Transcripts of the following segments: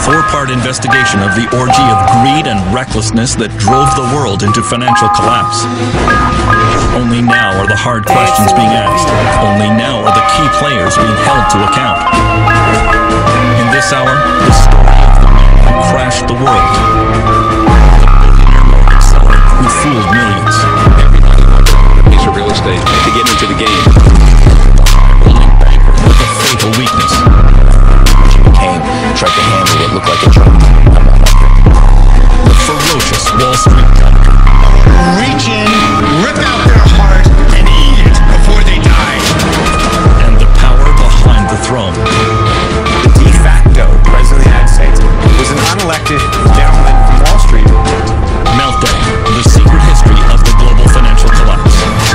four-part investigation of the orgy of greed and recklessness that drove the world into financial collapse. Only now are the hard questions being asked. Only now are the key players being held to account. In this hour, the story of the man who crashed the world. The billionaire mortgage seller who fooled millions. Piece of real estate to get into the game. Building banker with a fatal weakness. Tried to handle what looked like a joke. The ferocious Wall Street gunner. Reach in, rip out their heart, and eat it before they die. And the power behind the throne. The de facto president of the United States was an unelected gentleman from Wall Street. Meltdown, the secret history of the global financial collapse.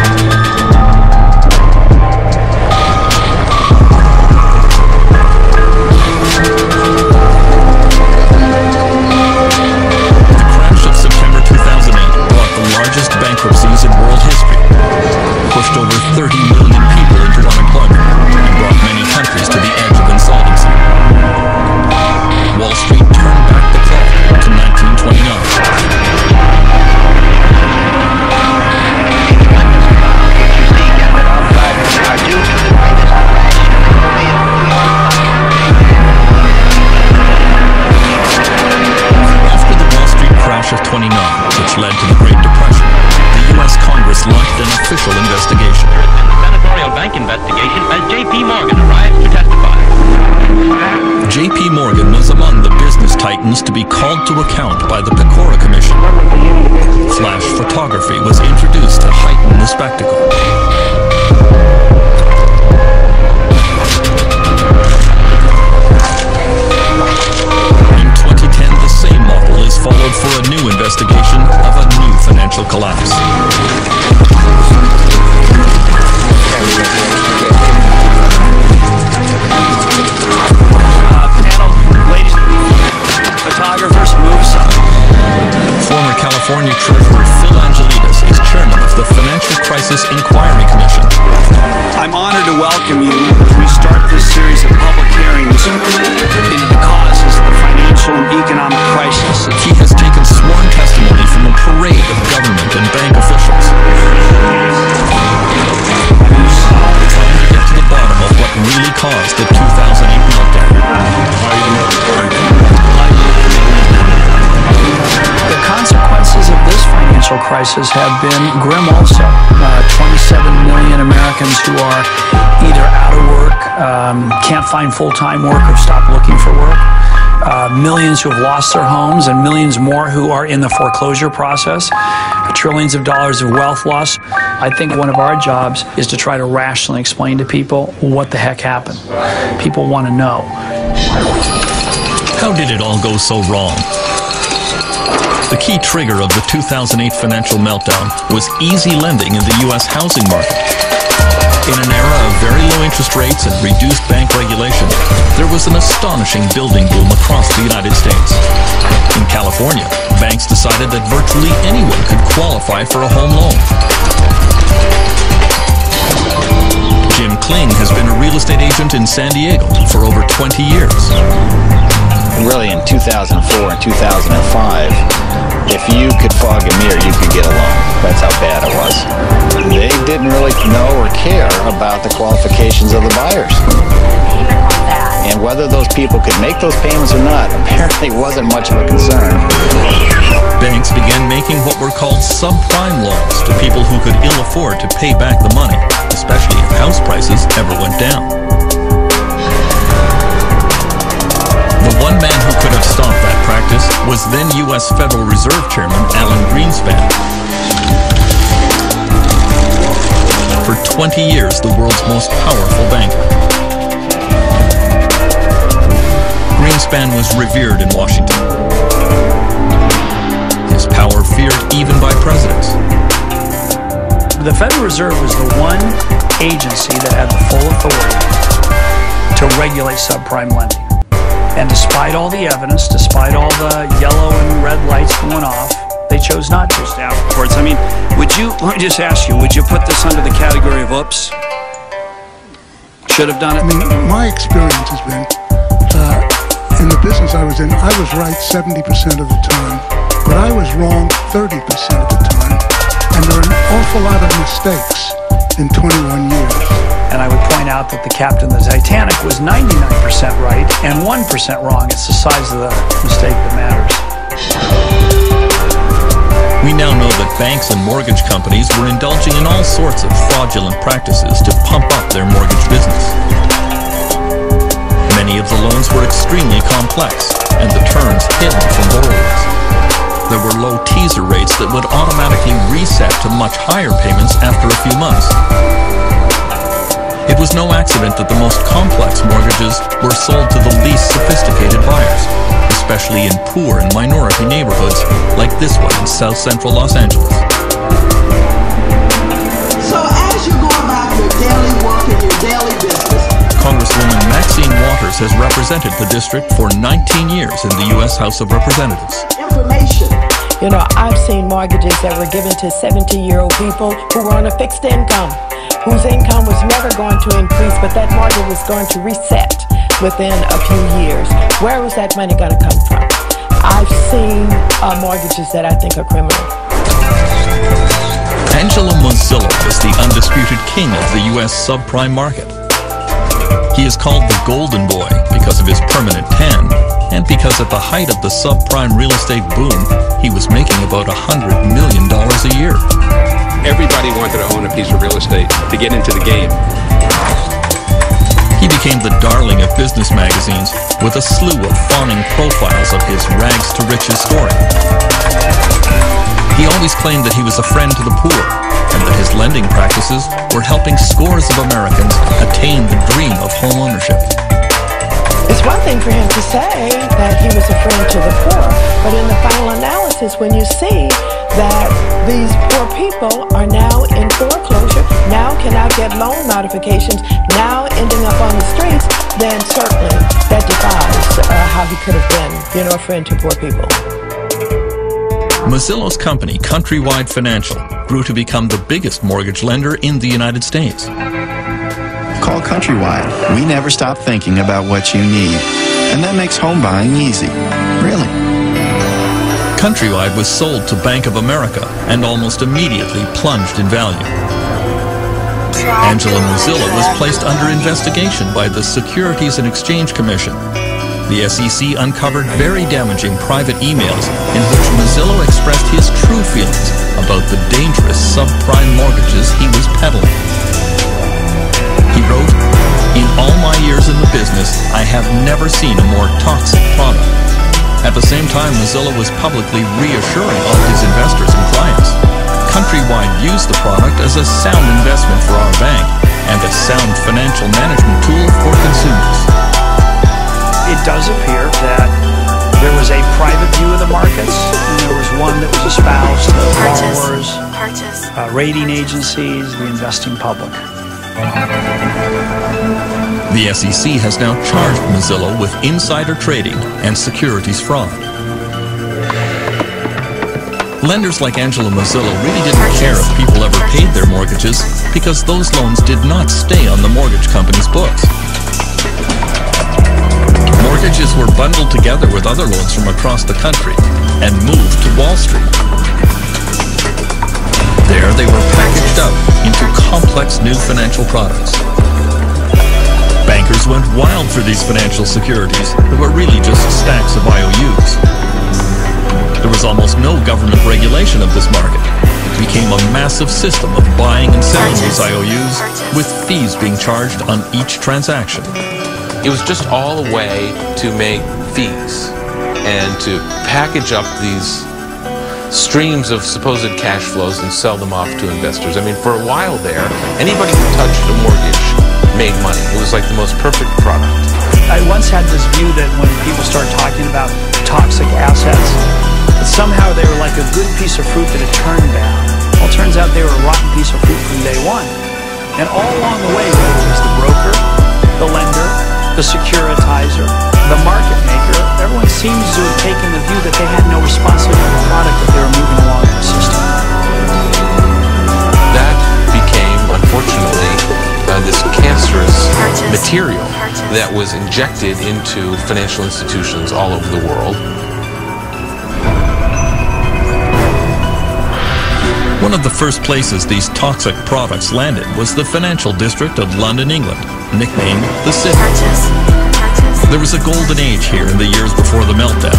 Bankruptcies in world history, pushed over 30 million people into unemployment, and brought many countries to the edge of insolvency. Wall Street turned back the clock to 1929. After the Wall Street crash of '29, which led to the Great Depression, the U.S. Congress launched an official investigation. Senatorial bank investigation as J.P. Morgan arrives to testify. J.P. Morgan was among the business titans to be called to account by the Pecora Commission. Flash photography was introduced to heighten the spectacle. In 2010, the same model is followed for a new investigation of a new financial collapse. Panel, ladies, photographers, move some. Former California Treasurer Phil Angelides is chairman of the Financial Crisis Inquiry Commission. I'm honored to welcome you as we start this series of public hearings into the causes of the financial and economic crisis. He has taken sworn testimony from a parade of government and bank officials, trying to get to the bottom of what really caused the 2008 meltdown. The consequences of this financial crisis have been grim also. 27 million Americans who are either out of work, can't find full-time work, or stop looking for work. Millions who have lost their homes, and millions more who are in the foreclosure process. Trillions of dollars of wealth loss. I think one of our jobs is to try to rationally explain to people what the heck happened. People want to know. How did it all go so wrong? The key trigger of the 2008 financial meltdown was easy lending in the U.S. housing market. In an era of very low interest rates and reduced bank regulation, there was an astonishing building boom across the United States. In California, banks decided that virtually anyone could qualify for a home loan. Jim Kling has been a real estate agent in San Diego for over 20 years. Really, in 2004 and 2005, if you could fog a mirror, you could get a loan. That's how bad it was. They didn't really know or care about the qualifications of the buyers. And whether those people could make those payments or not apparently wasn't much of a concern. Banks began making what were called subprime loans to people who could ill afford to pay back the money, especially if house prices ever went down. The one man who could have stopped that practice was then U.S. Federal Reserve Chairman Alan Greenspan. For 20 years, the world's most powerful banker. Greenspan was revered in Washington. His power feared even by presidents. The Federal Reserve was the one agency that had the full authority to regulate subprime lending. And despite all the evidence, despite all the yellow and red lights going off, they chose not to. Staff reports. I mean, let me just ask you, would you put this under the category of oops? Should have done it? I mean, my experience has been, in the business I was in, I was right 70% of the time, but I was wrong 30% of the time. And there are an awful lot of mistakes in 21 years. And I would point out that the captain of the Titanic was 99% right and 1% wrong. It's the size of the mistake that matters. We now know that banks and mortgage companies were indulging in all sorts of fraudulent practices to pump up their mortgage business. Many of the loans were extremely complex, and the terms hidden from borrowers. There were low teaser rates that would automatically reset to much higher payments after a few months. It was no accident that the most complex mortgages were sold to the least sophisticated buyers, especially in poor and minority neighborhoods like this one in South Central Los Angeles. So as you go about your daily work and your daily business, Congresswoman Maxine Waters has represented the district for 19 years in the U.S. House of Representatives. information. You know, I've seen mortgages that were given to 70-year-old people who were on a fixed income, whose income was never going to increase, but that mortgage was going to reset within a few years. Where was that money going to come from? I've seen mortgages that I think are criminal. Angelo Mozilo is the undisputed king of the U.S. subprime market. He is called the Golden Boy because of his permanent tan, and because at the height of the subprime real estate boom, he was making about $100 million a year. Everybody wanted to own a piece of real estate to get into the game. He became the darling of business magazines with a slew of fawning profiles of his rags to riches story. He always claimed that he was a friend to the poor, and that his lending practices were helping scores of Americans attain the dream of home ownership. It's one thing for him to say that he was a friend to the poor, but in the final analysis, when you see that these poor people are now in foreclosure, now cannot get loan modifications, now ending up on the streets, then certainly that defies how he could have been, you know, a friend to poor people. Mozilo's company, Countrywide Financial, grew to become the biggest mortgage lender in the United States. Call Countrywide. We never stop thinking about what you need. And that makes home buying easy. Really. Countrywide was sold to Bank of America and almost immediately plunged in value. Angelo Mozilo was placed under investigation by the Securities and Exchange Commission. The SEC uncovered very damaging private emails in which Mozilo expressed his true feelings about the dangerous subprime mortgages he was peddling. He wrote, "In all my years in the business, I have never seen a more toxic product." At the same time, Mozilo was publicly reassuring all his investors and clients. Countrywide used the product as a sound investment for our bank and a sound financial management tool for consumers. It does appear that there was a private view of the markets, and there was one that was espoused to borrowers, rating agencies, the investing public. The SEC has now charged Mozilo with insider trading and securities fraud. Lenders like Angelo Mozilo really didn't care if people ever paid their mortgages because those loans did not stay on the mortgage company's books. Mortgages were bundled together with other loans from across the country and moved to Wall Street. There they were packaged up into complex new financial products. Bankers went wild for these financial securities that were really just stacks of IOUs. There was almost no government regulation of this market. It became a massive system of buying and selling these IOUs with fees being charged on each transaction. It was just all a way to make fees and to package up these streams of supposed cash flows and sell them off to investors. I mean, for a while there, anybody who touched a mortgage made money. It was like the most perfect product. I once had this view that when people start talking about toxic assets, that somehow they were like a good piece of fruit that had turned bad. Well, it turns out they were a rotten piece of fruit from day one. And all along the way, whether it was the broker, the lender, the securitizer, the market maker, everyone seems to have taken the view that they had no responsibility for the product that they were moving along in the system. That became, unfortunately, this cancerous material that was injected into financial institutions all over the world. One of the first places these toxic products landed was the financial district of London, England, nicknamed the City. There was a golden age here in the years before the meltdown.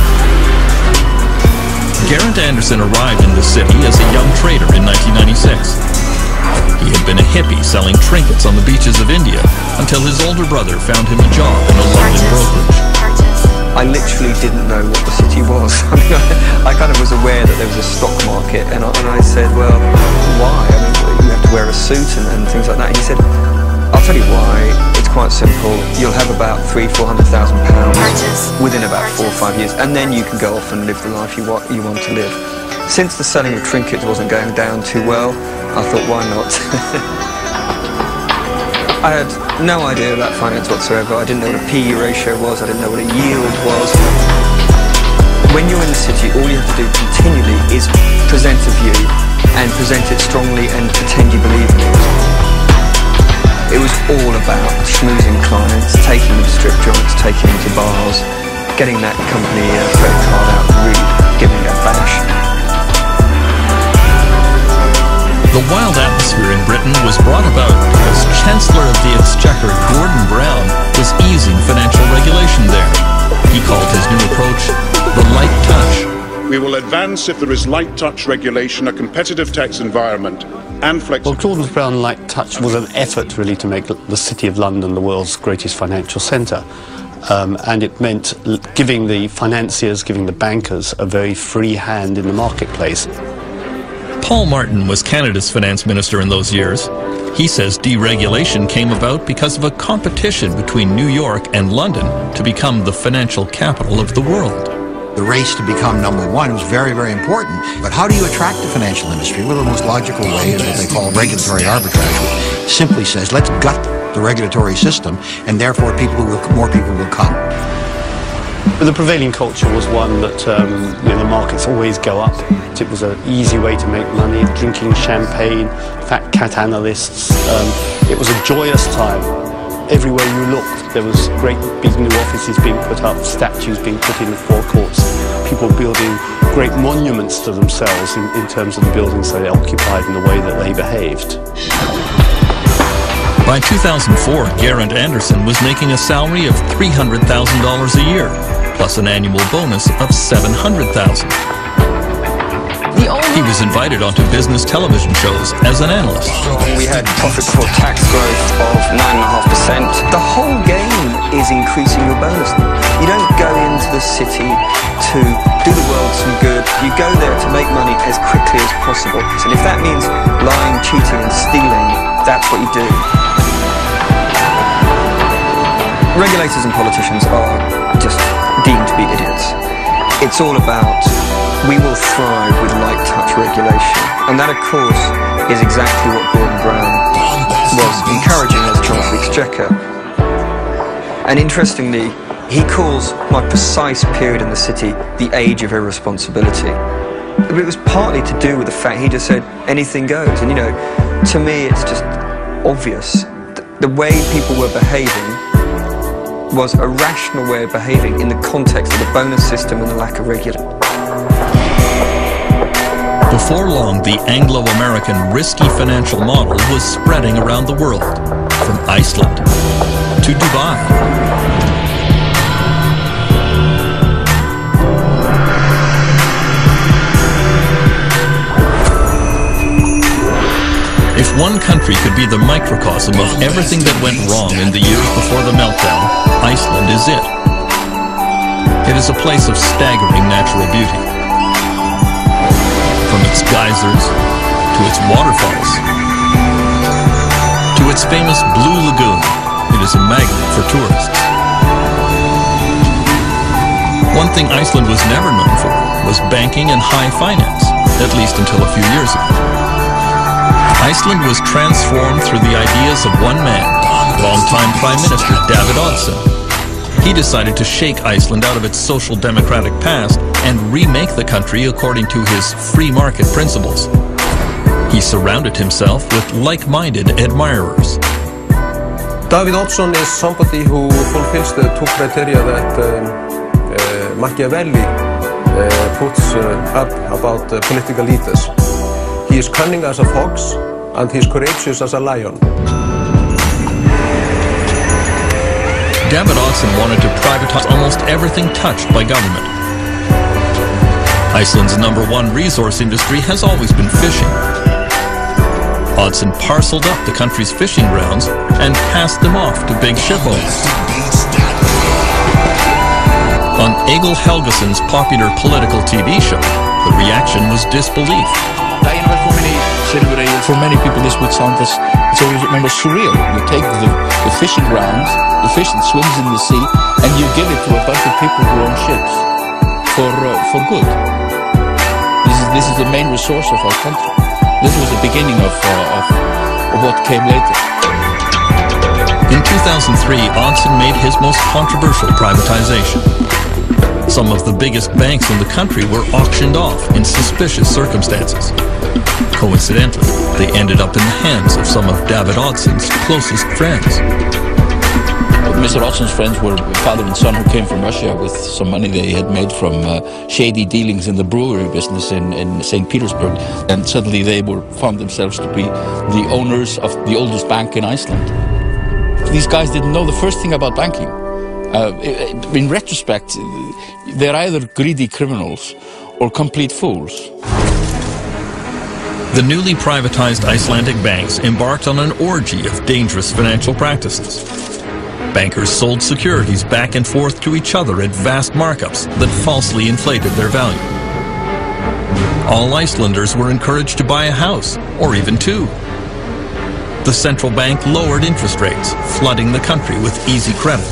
Geraint Anderson arrived in the city as a young trader in 1996. He had been a hippie selling trinkets on the beaches of India until his older brother found him a job in a London brokerage. I literally didn't know what the city was. I mean, I kind of was aware that there was a stock market, and I said, well, why? I mean, you have to wear a suit and things like that. And he said, I'll tell you why. It's quite simple. You'll have about £300,000 to £400,000 within about 4 or 5 years, and then you can go off and live the life you want to live. Since the selling of trinkets wasn't going down too well, I thought, why not? I had no idea about finance whatsoever. I didn't know what a PE ratio was. I didn't know what a yield was. When you're in the city, all you have to do continually is present a view and present it strongly and pretend you believe in it. It was all about schmoozing clients, taking them to strip joints, taking them to bars, getting that company credit card out and really giving it a bash. The wild atmosphere in Britain was brought about because Chancellor of the Exchequer Gordon Brown was easing financial regulation there. He called his new approach the light touch. We will advance if there is light touch regulation, a competitive tax environment and flexibility. Well, Gordon Brown Light Touch was an effort really to make the City of London the world's greatest financial centre. And it meant giving the financiers, giving the bankers a very free hand in the marketplace. Paul Martin was Canada's finance minister in those years. He says deregulation came about because of a competition between New York and London to become the financial capital of the world. The race to become #1 was very, very important. But how do you attract the financial industry? Well, the most logical way is what they call regulatory arbitrage, which simply says, let's gut the regulatory system, and therefore more people will come. But the prevailing culture was one that the markets always go up. It was an easy way to make money, drinking champagne, fat cat analysts. It was a joyous time. Everywhere you looked, there was great big new offices being put up, statues being put in the forecourts, people building great monuments to themselves in terms of the buildings they occupied and the way that they behaved. By 2004, Geraint Anderson was making a salary of $300,000 a year, plus an annual bonus of $700,000. He was invited onto business television shows as an analyst. We had profit before tax growth of 9.5%. The whole game is increasing your bonus. You don't go into the city to do the world some good. You go there to make money as quickly as possible. And if that means lying, cheating and stealing, that's what you do. Regulators and politicians are just deemed to be idiots. It's all about, we will thrive with light touch regulation. And that, of course, is exactly what Gordon Brown was encouraging as Chancellor of the Exchequer. And interestingly, he calls my precise period in the city the age of irresponsibility. But it was partly to do with the fact he just said, anything goes. And, to me, it's just obvious. The way people were behaving was a rational way of behaving in the context of the bonus system and the lack of regulation. Before long, the Anglo-American risky financial model was spreading around the world, from Iceland to Dubai. If one country could be the microcosm of everything that went wrong in the years before the meltdown, Iceland is it. It is a place of staggering natural beauty. From its geysers, to its waterfalls, to its famous Blue Lagoon, it is a magnet for tourists. One thing Iceland was never known for was banking and high finance, at least until a few years ago. Iceland was transformed through the ideas of one man, longtime Prime Minister David Oddsson. He decided to shake Iceland out of its social democratic past and remake the country according to his free market principles. He surrounded himself with like-minded admirers. David Oddsson is somebody who fulfills the two criteria that Machiavelli puts up about political leaders. He is cunning as a fox and he is courageous as a lion. David Oddsson wanted to privatize almost everything touched by government. Iceland's #1 resource industry has always been fishing. Oddsson parceled up the country's fishing grounds and passed them off to big ship owners. On Egil Helgason's popular political TV show, the reaction was disbelief. For many people this would sound as, it's always remember, surreal. You take the fishing grounds, the fish that swims in the sea, and you give it to a bunch of people who own ships for good. This is the main resource of our country. This was the beginning of what came later. In 2003, Oddsson made his most controversial privatization. Some of the biggest banks in the country were auctioned off in suspicious circumstances. Coincidentally, they ended up in the hands of some of David Oddson's closest friends. Mr. Oddson's friends were father and son who came from Russia with some money they had made from shady dealings in the brewery business in St. Petersburg. And suddenly they found themselves to be the owners of the oldest bank in Iceland. These guys didn't know the first thing about banking. In retrospect, they're either greedy criminals or complete fools. The newly privatized Icelandic banks embarked on an orgy of dangerous financial practices. Bankers sold securities back and forth to each other at vast markups that falsely inflated their value. All Icelanders were encouraged to buy a house, or even two. The central bank lowered interest rates, flooding the country with easy credit.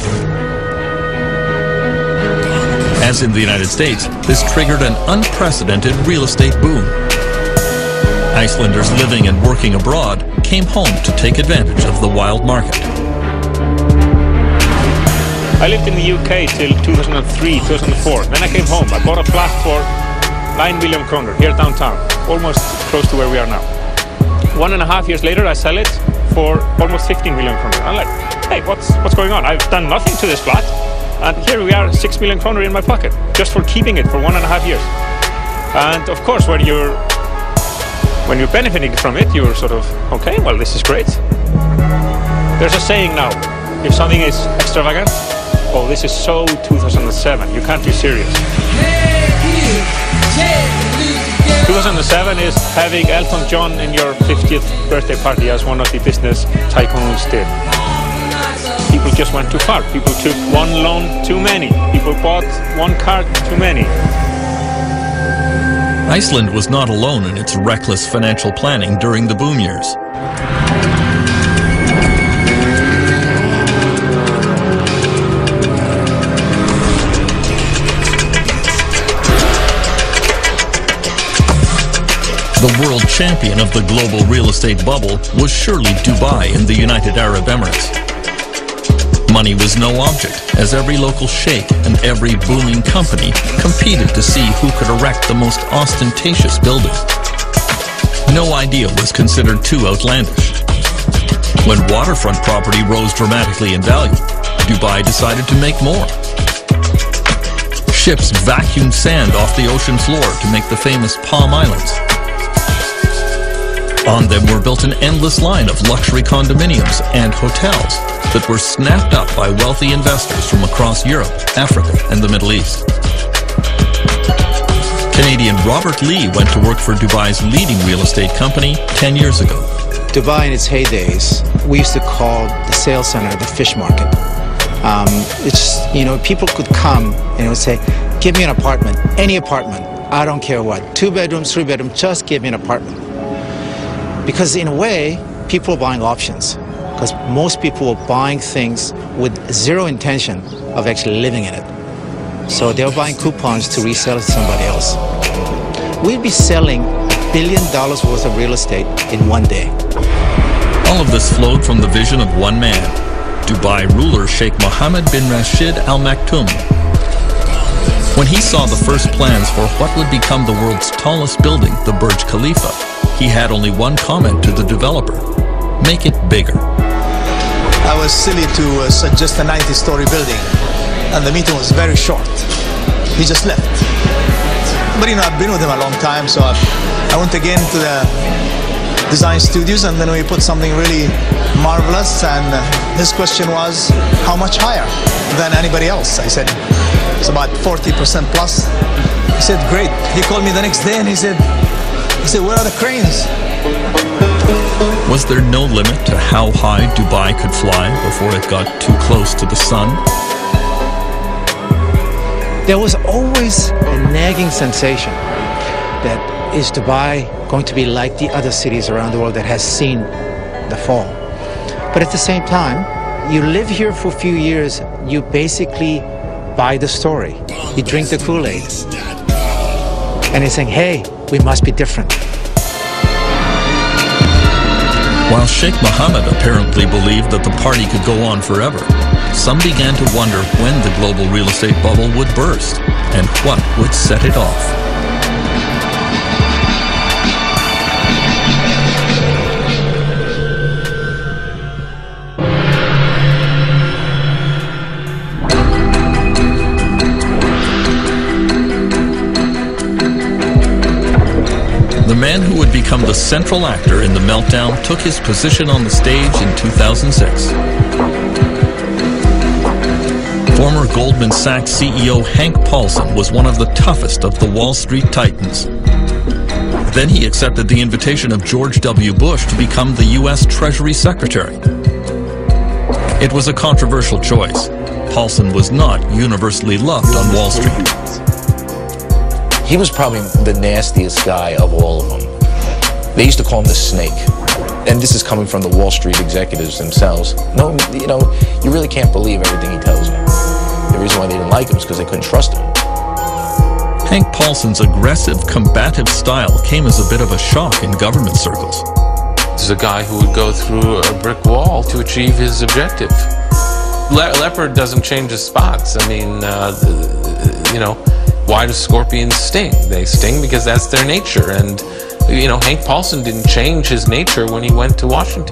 As in the United States, this triggered an unprecedented real estate boom. Icelanders living and working abroad came home to take advantage of the wild market. I lived in the UK till 2003, 2004. Then I came home. I bought a flat for 9 million kroner here downtown, almost close to where we are now. 1.5 years later, I sell it for almost 15 million kroner. I'm like, hey, what's going on? I've done nothing to this flat, and here we are, 6 million kroner in my pocket, just for keeping it for 1.5 years. And of course, when you're benefiting from it, you're sort of, okay, well, this is great. There's a saying now, if something is extravagant, oh, this is so 2007, you can't be serious. 2007 is having Elton John in your 50th birthday party, as one of the business tycoons did. People just went too far. People took one loan too many. People bought one car too many. Iceland was not alone in its reckless financial planning during the boom years. The world champion of the global real estate bubble was surely Dubai in the United Arab Emirates. Money was no object, as every local sheikh and every booming company competed to see who could erect the most ostentatious building. No idea was considered too outlandish. When waterfront property rose dramatically in value, Dubai decided to make more. Ships vacuumed sand off the ocean floor to make the famous Palm Islands. On them were built an endless line of luxury condominiums and hotels that were snapped up by wealthy investors from across Europe, Africa, and the Middle East. Canadian Robert Lee went to work for Dubai's leading real estate company 10 years ago. Dubai in its heydays, we used to call the sales center the fish market. It's, you know, people could come and would say, give me an apartment, any apartment, I don't care what, 2 bedrooms, 3 bedrooms, just give me an apartment. Because in a way, people are buying options. Because most people are buying things with zero intention of actually living in it. So they're buying coupons to resell it to somebody else. We'd be selling $1 billion worth of real estate in one day. All of this flowed from the vision of one man, Dubai ruler Sheikh Mohammed bin Rashid Al Maktoum. When he saw the first plans for what would become the world's tallest building, the Burj Khalifa, he had only one comment to the developer: make it bigger. I was silly to suggest a 90-story building, and the meeting was very short. He just left. But you know, I've been with him a long time, so I went again to the design studios, and then we put something really marvelous, and his question was, how much higher than anybody else? I said, it's about 40% plus. He said, great. He called me the next day and he said, where are the cranes? Was there no limit to how high Dubai could fly before it got too close to the sun? There was always a nagging sensation that is Dubai going to be like the other cities around the world that has seen the fall? But at the same time, you live here for a few years, you basically buy the story. You drink the Kool-Aid. And you're saying, hey, we must be different. While Sheikh Mohammed apparently believed that the party could go on forever, some began to wonder when the global real estate bubble would burst and what would set it off. The man who would become the central actor in the meltdown took his position on the stage in 2006. Former Goldman Sachs CEO Hank Paulson was one of the toughest of the Wall Street titans. Then he accepted the invitation of George W. Bush to become the U.S. Treasury Secretary. It was a controversial choice. Paulson was not universally loved on Wall Street. He was probably the nastiest guy of all of them. They used to call him the Snake. And this is coming from the Wall Street executives themselves. No, you know, you really can't believe everything he tells you. The reason why they didn't like him is because they couldn't trust him. Hank Paulson's aggressive, combative style came as a bit of a shock in government circles. This is a guy who would go through a brick wall to achieve his objective. Leopard doesn't change his spots. I mean, you know, why do scorpions sting? They sting because that's their nature. And, you know, Hank Paulson didn't change his nature when he went to Washington.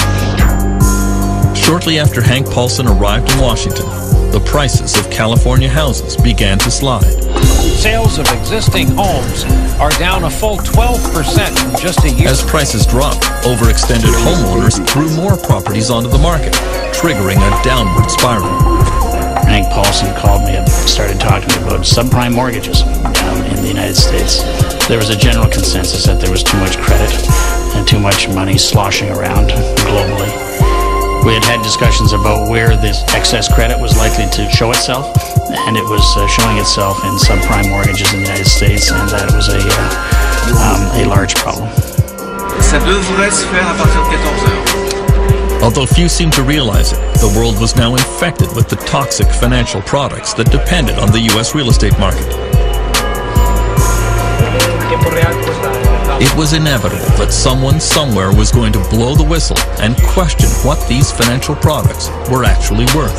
Shortly after Hank Paulson arrived in Washington, the prices of California houses began to slide. Sales of existing homes are down a full 12% in just a year. As prices dropped, overextended homeowners threw more properties onto the market, triggering a downward spiral. Hank Paulson called me up and started talking to me about subprime mortgages in the United States. There was a general consensus that there was too much credit and too much money sloshing around globally. We had had discussions about where this excess credit was likely to show itself, and it was showing itself in subprime mortgages in the United States, and that it was a large problem. Ça devrait se faire à partir de 14 heures. Although few seem to realize it, the world was now infected with the toxic financial products that depended on the U.S. real estate market. It was inevitable that someone somewhere was going to blow the whistle and question what these financial products were actually worth.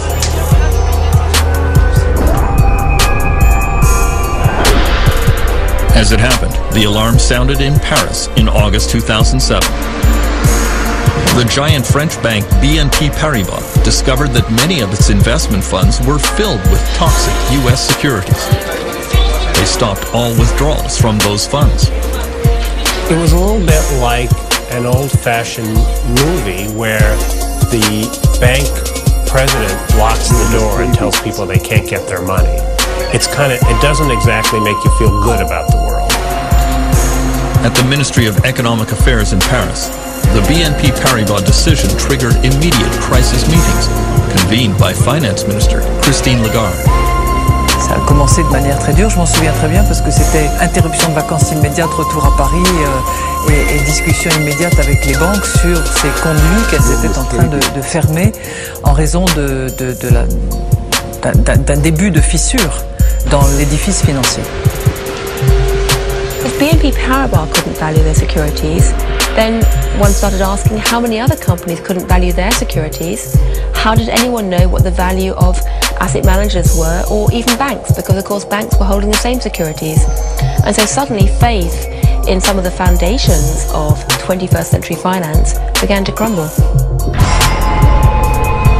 As it happened, the alarm sounded in Paris in August 2007. The giant French bank BNP Paribas discovered that many of its investment funds were filled with toxic U.S. securities. They stopped all withdrawals from those funds. It was a little bit like an old-fashioned movie where the bank president locks the door and tells people they can't get their money. It doesn't exactly make you feel good about the world. At the Ministry of Economic Affairs in Paris, the BNP Paribas decision triggered immediate crisis meetings, convened by Finance Minister Christine Lagarde. Ça a commencé de manière très dure, je m'en souviens très bien, parce que c'était interruption de vacances immédiate, retour à Paris et discussion immédiate avec les banques sur ces conduits qu'elles étaient en train de fermer en raison d'un début de fissure dans l'édifice financier. If BNP Paribas couldn't value their securities, then one started asking how many other companies couldn't value their securities. How did anyone know what the value of asset managers were, or even banks, because of course banks were holding the same securities. And so suddenly faith in some of the foundations of 21st century finance began to crumble.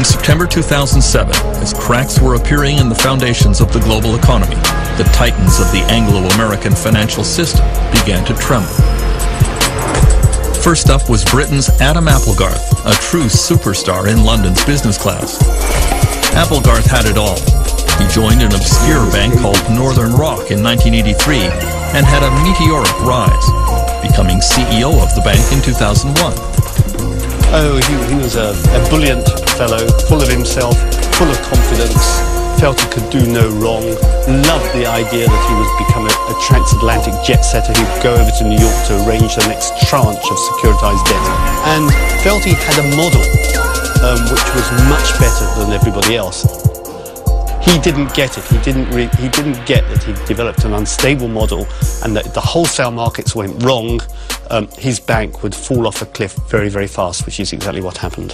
In September 2007, as cracks were appearing in the foundations of the global economy, the titans of the Anglo-American financial system began to tremble. First up was Britain's Adam Applegarth, a true superstar in London's business class. Applegarth had it all. He joined an obscure bank called Northern Rock in 1983 and had a meteoric rise, becoming CEO of the bank in 2001. Oh, he was a buoyant fellow, full of himself, full of confidence, felt he could do no wrong, loved the idea that he would become a transatlantic jet setter who'd go over to New York to arrange the next tranche of securitized debt, and felt he had a model which was much better than everybody else. He didn't get it. He didn't get that he developed an unstable model and that if the wholesale markets went wrong, his bank would fall off a cliff very, very fast, which is exactly what happened.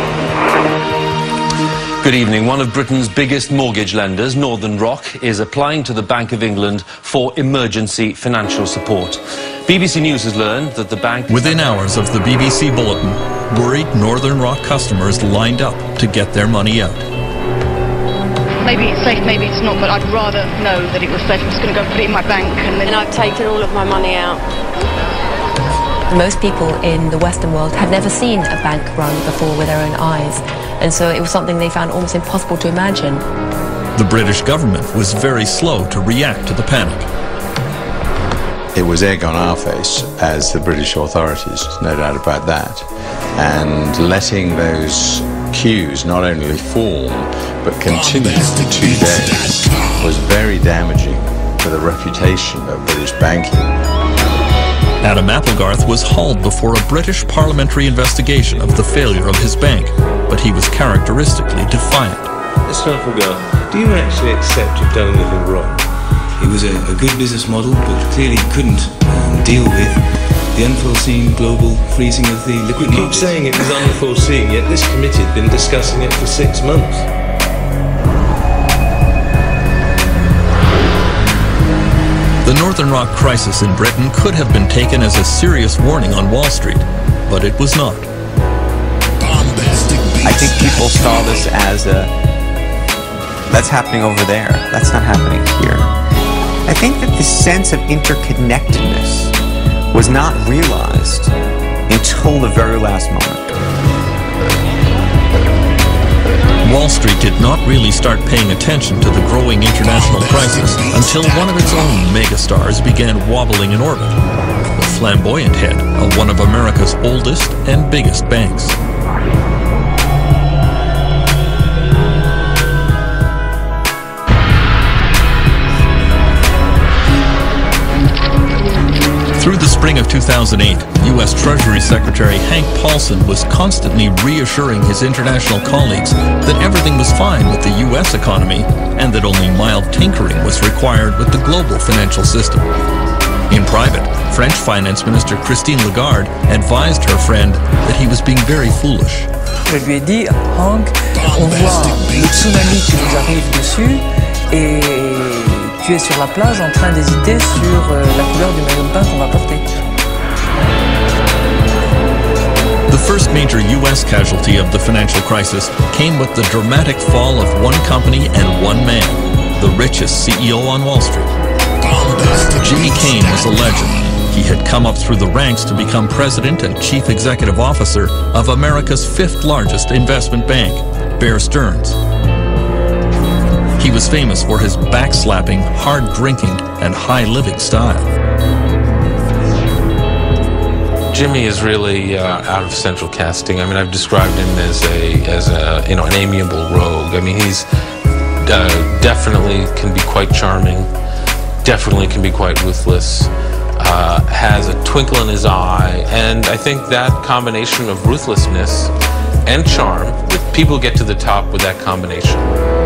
Good evening. One of Britain's biggest mortgage lenders, Northern Rock, is applying to the Bank of England for emergency financial support. BBC News has learned that the bank... Within hours of the BBC bulletin, worried Northern Rock customers lined up to get their money out. Maybe it's safe, maybe it's not, but I'd rather know that it was safe. I'm just going to go put it in my bank and then... And I've taken all of my money out. Most people in the Western world had never seen a bank run before with their own eyes, and so it was something they found almost impossible to imagine. The British government was very slow to react to the panic. It was egg on our face as the British authorities, no doubt about that, and letting those queues not only form but continue for 2 days was very damaging for the reputation of British banking. Adam Applegarth was hauled before a British parliamentary investigation of the failure of his bank, but he was characteristically defiant. Mr. Applegarth, do you actually accept you've done anything wrong? It was a good business model, but clearly couldn't deal with the unforeseen global freezing of the liquid markets. You keep saying it was unforeseen, yet this committee had been discussing it for 6 months. The Northern Rock crisis in Britain could have been taken as a serious warning on Wall Street, but it was not. I think people saw this as that's happening over there, that's not happening here. I think that the sense of interconnectedness was not realized until the very last moment. Wall Street did not really start paying attention to the growing international crisis until one of its own megastars began wobbling in orbit, the flamboyant head of one of America's oldest and biggest banks. Through the spring of 2008, U.S. Treasury Secretary Hank Paulson was constantly reassuring his international colleagues that everything was fine with the U.S. economy and that only mild tinkering was required with the global financial system. In private, French Finance Minister Christine Lagarde advised her friend that he was being very foolish. Je lui ai dit, Hank, on voit le tsunami qui nous arrive dessus et tu es sur la plage en train d'hésiter sur la couleur du maillot de bain qu'on va porter. The first major U.S. casualty of the financial crisis came with the dramatic fall of one company and one man, the richest CEO on Wall Street. Jimmy Cain was a legend. He had come up through the ranks to become president and chief executive officer of America's fifth largest investment bank, Bear Stearns. He was famous for his backslapping, hard drinking, and high living style. Jimmy is really out of central casting. I mean, I've described him as a an amiable rogue. I mean, he's definitely can be quite charming, definitely can be quite ruthless, has a twinkle in his eye, and I think that combination of ruthlessness and charm, that people get to the top with that combination.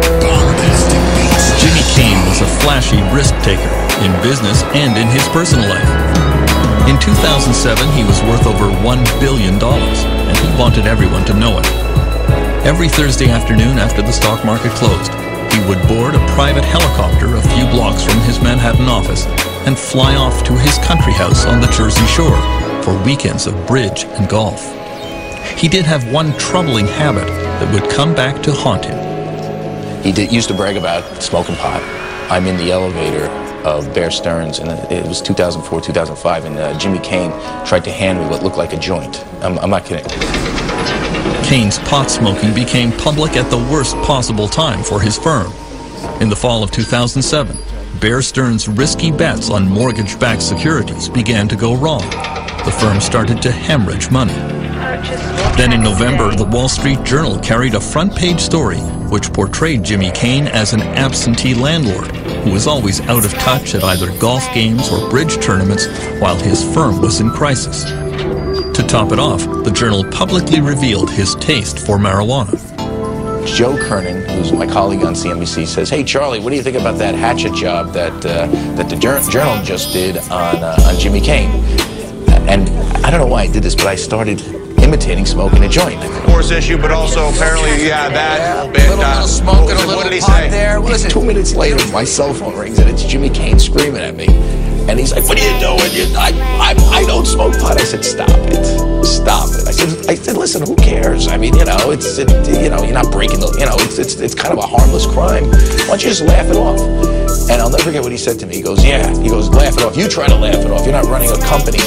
Jimmy Cain was a flashy risk-taker in business and in his personal life. In 2007, he was worth over $1 billion, and he wanted everyone to know it. Every Thursday afternoon after the stock market closed, he would board a private helicopter a few blocks from his Manhattan office and fly off to his country house on the Jersey Shore for weekends of bridge and golf. He did have one troubling habit. that would come back to haunt him. He used to brag about smoking pot. I'm in the elevator of Bear Stearns, and it was 2004, 2005, and Jimmy Kane tried to hand me what looked like a joint. I'm not kidding. Kane's pot smoking became public at the worst possible time for his firm. In the fall of 2007, Bear Stearns' risky bets on mortgage-backed securities began to go wrong. The firm started to hemorrhage money. Then in November, the Wall Street Journal carried a front-page story which portrayed Jimmy Kane as an absentee landlord who was always out of touch at either golf games or bridge tournaments while his firm was in crisis. To top it off, the Journal publicly revealed his taste for marijuana. Joe Kernan, who's my colleague on CNBC, says, "Hey, Charlie, what do you think about that hatchet job that the Journal just did on Jimmy Kane?" And I don't know why I did this, but I started imitating smoking a joint. Horse issue, but also apparently, that a little bit of smoke and a little pot there. What is it? 2 minutes later, my cell phone rings and it's Jimmy Kane screaming at me. And he's like, "What are you doing? I don't smoke pot." I said, "Stop it. Stop it." I said, "Listen, who cares? I mean, you're not breaking the, it's kind of a harmless crime. Why don't you just laugh it off?" And I'll never forget what he said to me. He goes, "Laugh it off. You try to laugh it off. You're not running a company."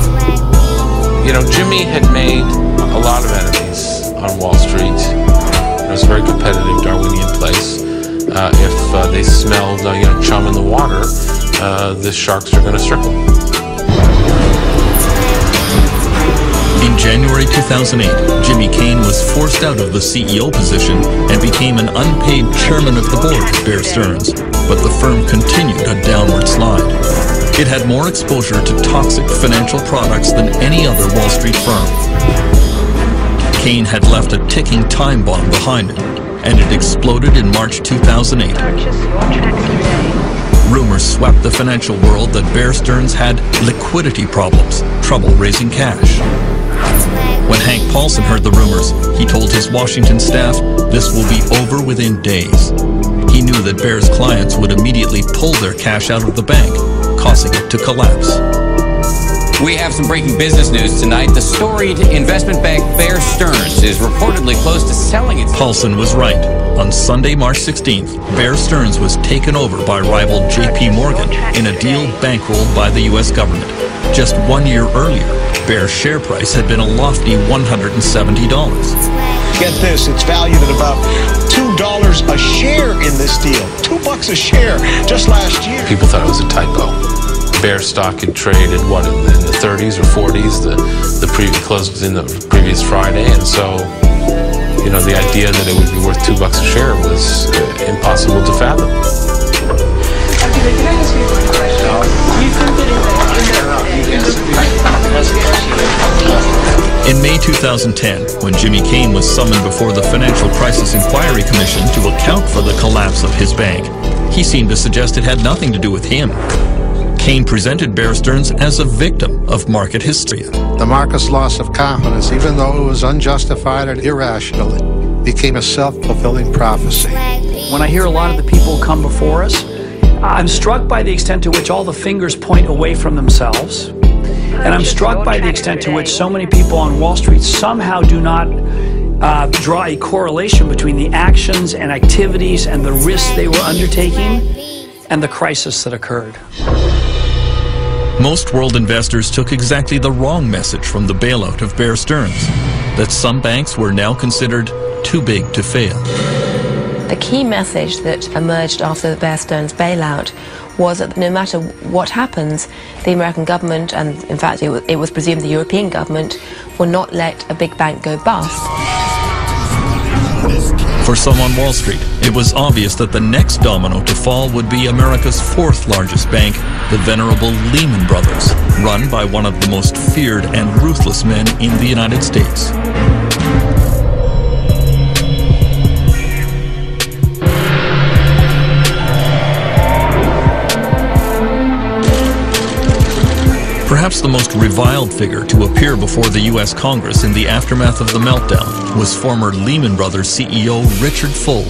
Jimmy had made a lot of enemies on Wall Street. It was a very competitive Darwinian place. If they smelled, chum in the water, the sharks are going to circle. In January 2008, Jimmy Kane was forced out of the CEO position and became an unpaid chairman of the board of Bear Stearns, but the firm continued a downward slide. It had more exposure to toxic financial products than any other Wall Street firm. Kane had left a ticking time bomb behind him, and it exploded in March 2008. Rumors swept the financial world that Bear Stearns had liquidity problems, trouble raising cash. When Hank Paulson heard the rumors, he told his Washington staff this will be over within days. He knew that Bear's clients would immediately pull their cash out of the bank, causing it to collapse. We have some breaking business news tonight. The storied investment bank Bear Stearns is reportedly close to selling its... Paulson was right. On Sunday, March 16th, Bear Stearns was taken over by rival J.P. Morgan in a deal bankrolled by the U.S. government. Just 1 year earlier, Bear's share price had been a lofty $170. Get this, it's valued at about $2 a share in this deal. $2 a share just last year. People thought it was a typo. Bear stock had traded, in the 30s or 40s? The closed in the previous Friday, and so, the idea that it would be worth $2 a share was impossible to fathom. In May 2010, when Jimmy Kane was summoned before the Financial Crisis Inquiry Commission to account for the collapse of his bank, he seemed to suggest it had nothing to do with him. Kane presented Bear Stearns as a victim of market hysteria. The market's loss of confidence, even though it was unjustified and irrational, it became a self-fulfilling prophecy. When I hear a lot of the people come before us, I'm struck by the extent to which all the fingers point away from themselves. And I'm struck by the extent to which so many people on Wall Street somehow do not draw a correlation between the actions and activities and the risks they were undertaking and the crisis that occurred. Most world investors took exactly the wrong message from the bailout of Bear Stearns, that some banks were now considered too big to fail. The key message that emerged after the Bear Stearns bailout was that no matter what happens, the American government, and in fact it was presumed the European government, will not let a big bank go bust. For some on Wall Street, it was obvious that the next domino to fall would be America's fourth largest bank, the venerable Lehman Brothers, run by one of the most feared and ruthless men in the United States. Perhaps the most reviled figure to appear before the U.S. Congress in the aftermath of the meltdown was former Lehman Brothers CEO Richard Fuld.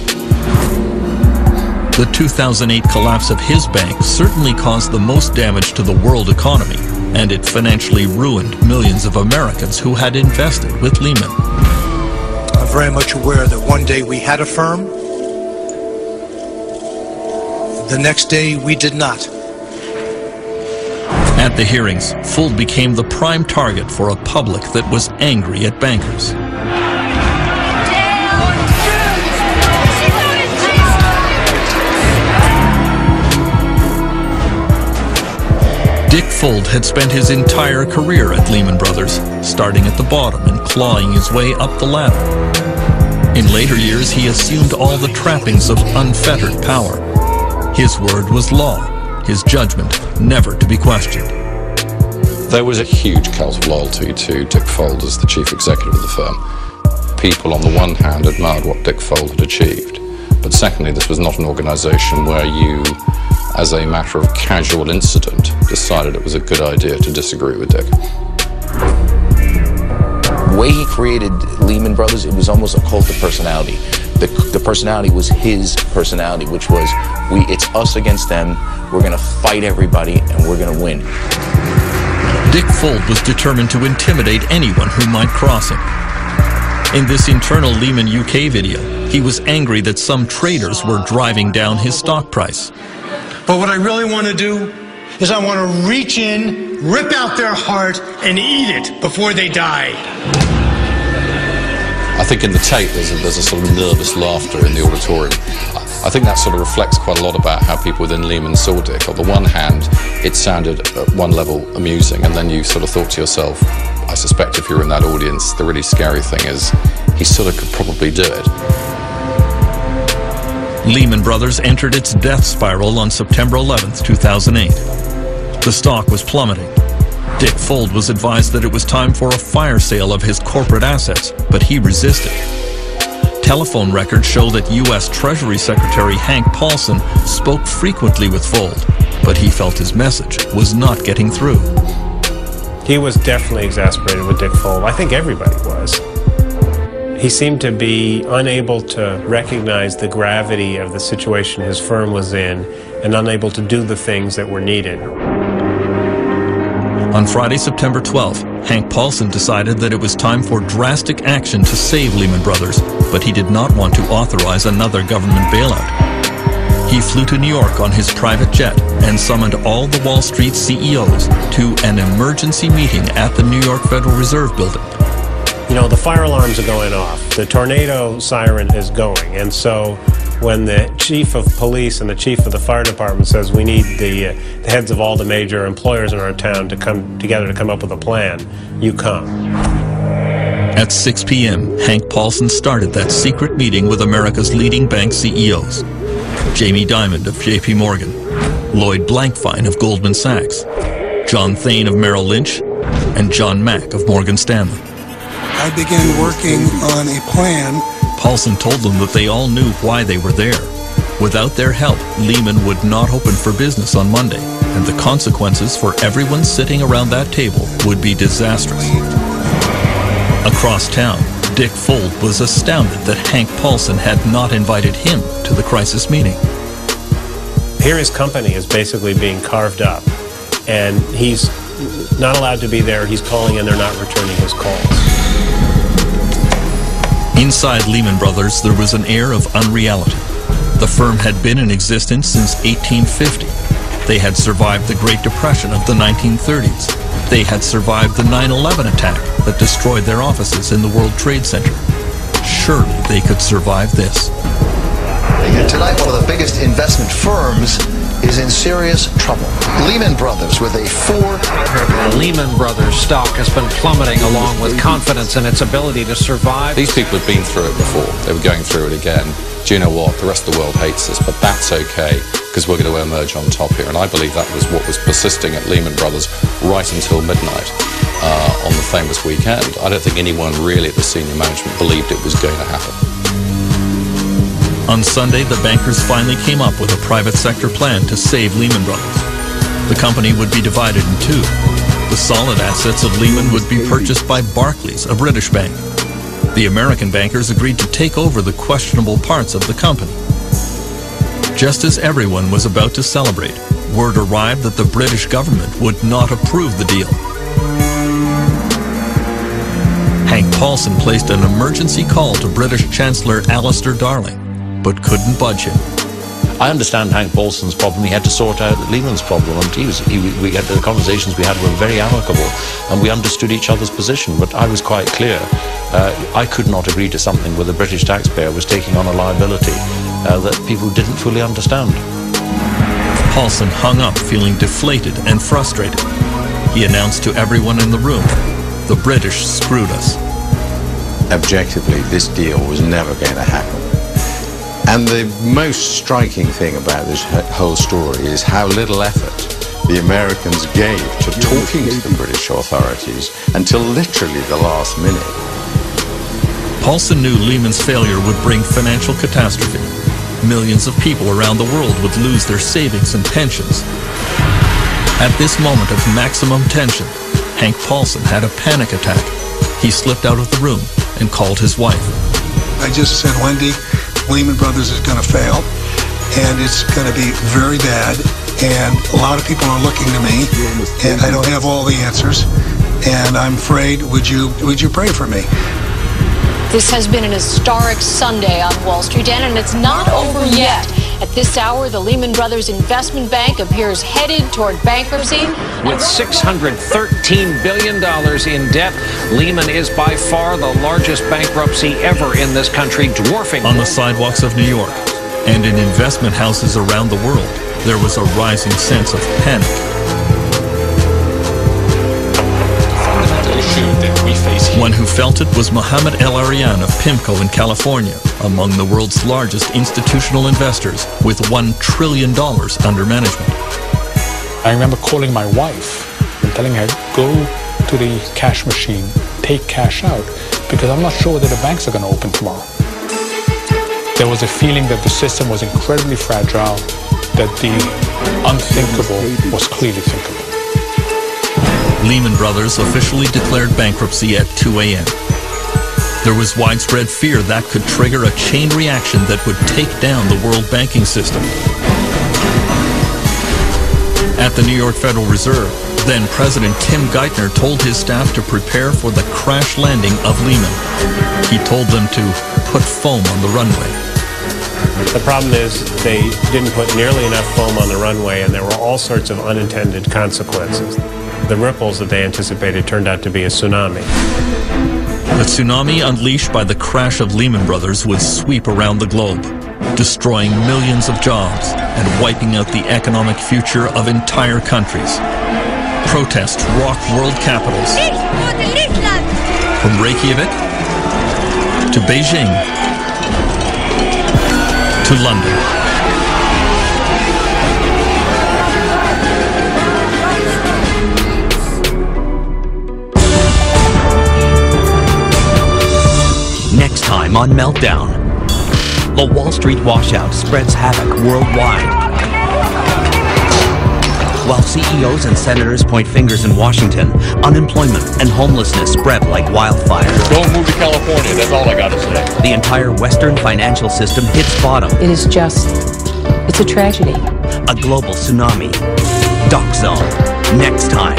The 2008 collapse of his bank certainly caused the most damage to the world economy, and it financially ruined millions of Americans who had invested with Lehman. very much aware that one day we had a firm, the next day we did not. At the hearings, Fuld became the prime target for a public that was angry at bankers. Dick Fuld had spent his entire career at Lehman Brothers, starting at the bottom and clawing his way up the ladder. In later years, he assumed all the trappings of unfettered power. His word was law, his judgment never to be questioned. There was a huge cult of loyalty to Dick Fuld as the chief executive of the firm. People, on the one hand, admired what Dick Fuld had achieved, but secondly, this was not an organization where you, as a matter of casual incident, decided it was a good idea to disagree with Dick. The way he created Lehman Brothers, it was almost a cult of personality. The personality was his personality, which was, it's us against them, we're going to fight everybody, and we're going to win. Dick Fuld was determined to intimidate anyone who might cross him. In this internal Lehman UK video, he was angry that some traders were driving down his stock price. But what I really want to do is I want to reach in, rip out their heart, and eat it before they die. I think in the tape there's a sort of nervous laughter in the auditorium. I think that sort of reflects quite a lot about how people within Lehman saw Dick. On the one hand, it sounded at one level amusing, and then you sort of thought to yourself, I suspect if you're in that audience, the really scary thing is he sort of could probably do it. Lehman Brothers entered its death spiral on September 11, 2008. The stock was plummeting. Dick Fuld was advised that it was time for a fire sale of his corporate assets, but he resisted. Telephone records show that U.S. Treasury Secretary Hank Paulson spoke frequently with Fuld, but he felt his message was not getting through. He was definitely exasperated with Dick Fuld. I think everybody was. He seemed to be unable to recognize the gravity of the situation his firm was in and unable to do the things that were needed. On Friday, September 12th, Hank Paulson decided that it was time for drastic action to save Lehman Brothers, but he did not want to authorize another government bailout. He flew to New York on his private jet and summoned all the Wall Street CEOs to an emergency meeting at the New York Federal Reserve Building. You know, the fire alarms are going off. The tornado siren is going. And so when the chief of police and the chief of the fire department says we need the heads of all the major employers in our town to come together to come up with a plan, you come. At 6 p.m., Hank Paulson started that secret meeting with America's leading bank CEOs. Jamie Dimon of J.P. Morgan, Lloyd Blankfein of Goldman Sachs, John Thain of Merrill Lynch, and John Mack of Morgan Stanley. I began working on a plan. Paulson told them that they all knew why they were there. Without their help, Lehman would not open for business on Monday, and the consequences for everyone sitting around that table would be disastrous. Across town, Dick Fuld was astounded that Hank Paulson had not invited him to the crisis meeting. Here his company is basically being carved up, and he's not allowed to be there. He's calling and they're not returning his calls. Inside Lehman Brothers, there was an air of unreality. The firm had been in existence since 1850. They had survived the Great Depression of the 1930s. They had survived the 9/11 attack that destroyed their offices in the World Trade Center. Surely they could survive this. Tonight, one of the biggest investment firms is in serious trouble. Lehman Brothers with a Lehman Brothers stock has been plummeting along with confidence in its ability to survive. These people had been through it before. They were going through it again. Do you know what? The rest of the world hates us, but that's okay because we're going to emerge on top here. And I believe that was what was persisting at Lehman Brothers right until midnight on the famous weekend. I don't think anyone really at the senior management believed it was going to happen. On Sunday, the bankers finally came up with a private sector plan to save Lehman Brothers. The company would be divided in two. The solid assets of Lehman would be purchased by Barclays, a British bank. The American bankers agreed to take over the questionable parts of the company. Just as everyone was about to celebrate, word arrived that the British government would not approve the deal. Hank Paulson placed an emergency call to British Chancellor Alistair Darling, but couldn't budge him. I understand Hank Paulson's problem. He had to sort out Lehman's problem, and the conversations we had were very amicable, and we understood each other's position. But I was quite clear. I could not agree to something where the British taxpayer was taking on a liability that people didn't fully understand. Paulson hung up feeling deflated and frustrated. He announced to everyone in the room, "The British screwed us." Objectively, this deal was never going to happen. And the most striking thing about this whole story is how little effort the Americans gave to talking to the British authorities until literally the last minute. Paulson knew Lehman's failure would bring financial catastrophe. Millions of people around the world would lose their savings and pensions. At this moment of maximum tension, Hank Paulson had a panic attack. He slipped out of the room and called his wife. I just said, Wendy, Lehman Brothers is going to fail, and it's going to be very bad, and a lot of people are looking to me, and I don't have all the answers, and I'm afraid, would you pray for me? This has been an historic Sunday on Wall Street, Dan, and it's not over yet. At this hour, the Lehman Brothers Investment Bank appears headed toward bankruptcy. With $613 billion in debt, Lehman is by far the largest bankruptcy ever in this country, dwarfing... On the sidewalks of New York and in investment houses around the world, there was a rising sense of panic. One who felt it was Mohamed El-Arian of PIMCO in California, among the world's largest institutional investors with $1 trillion under management. I remember calling my wife and telling her, go to the cash machine, take cash out, because I'm not sure whether the banks are going to open tomorrow. There was a feeling that the system was incredibly fragile, that the unthinkable was clearly thinkable. Lehman Brothers officially declared bankruptcy at 2 a.m. There was widespread fear that could trigger a chain reaction that would take down the world banking system. At the New York Federal Reserve, then President Tim Geithner told his staff to prepare for the crash landing of Lehman. He told them to put foam on the runway. The problem is they didn't put nearly enough foam on the runway, and there were all sorts of unintended consequences. The ripples that they anticipated turned out to be a tsunami. The tsunami unleashed by the crash of Lehman Brothers would sweep around the globe, destroying millions of jobs and wiping out the economic future of entire countries. Protests rocked world capitals, from Reykjavik to Beijing to London. Next time on Meltdown, the Wall Street washout spreads havoc worldwide. While CEOs and senators point fingers in Washington, unemployment and homelessness spread like wildfire. Don't move to California, that's all I gotta say. The entire Western financial system hits bottom. It is just, it's a tragedy. A global tsunami. Doc Zone, next time.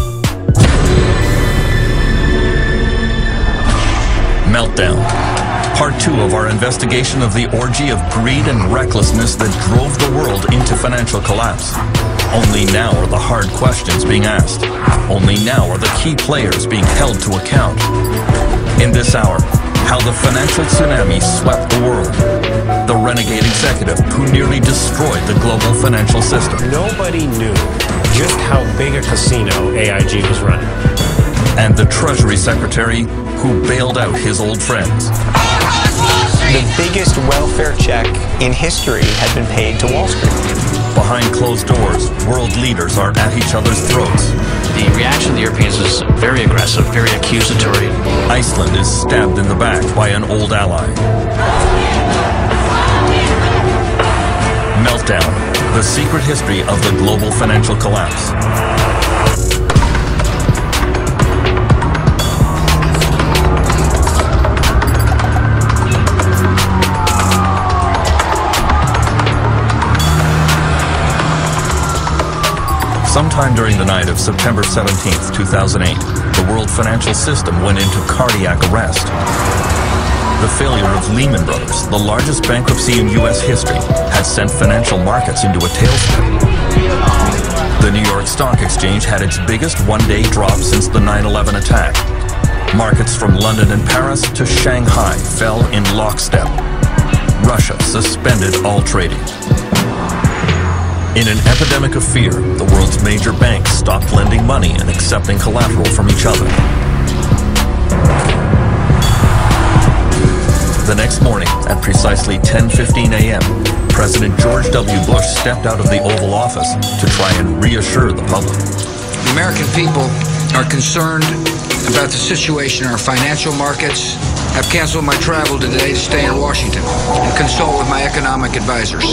Meltdown. Part 2 of our investigation of the orgy of greed and recklessness that drove the world into financial collapse. Only now are the hard questions being asked. Only now are the key players being held to account. In this hour, how the financial tsunami swept the world. The renegade executive who nearly destroyed the global financial system. Nobody knew just how big a casino AIG was running. And the Treasury Secretary who bailed out his old friends. The biggest welfare check in history had been paid to Wall Street. Behind closed doors, world leaders are at each other's throats. The reaction of the Europeans was very aggressive, very accusatory. Iceland is stabbed in the back by an old ally. Meltdown, the secret history of the global financial collapse. Sometime during the night of September 17th, 2008, the world financial system went into cardiac arrest. The failure of Lehman Brothers, the largest bankruptcy in U.S. history, had sent financial markets into a tailspin. The New York Stock Exchange had its biggest one-day drop since the 9/11 attack. Markets from London and Paris to Shanghai fell in lockstep. Russia suspended all trading. In an epidemic of fear, the world's major banks stopped lending money and accepting collateral from each other. The next morning, at precisely 10:15 a.m., President George W. Bush stepped out of the Oval Office to try and reassure the public. The American people are concerned about the situation in our financial markets. I've canceled my travel today to stay in Washington and consult with my economic advisors.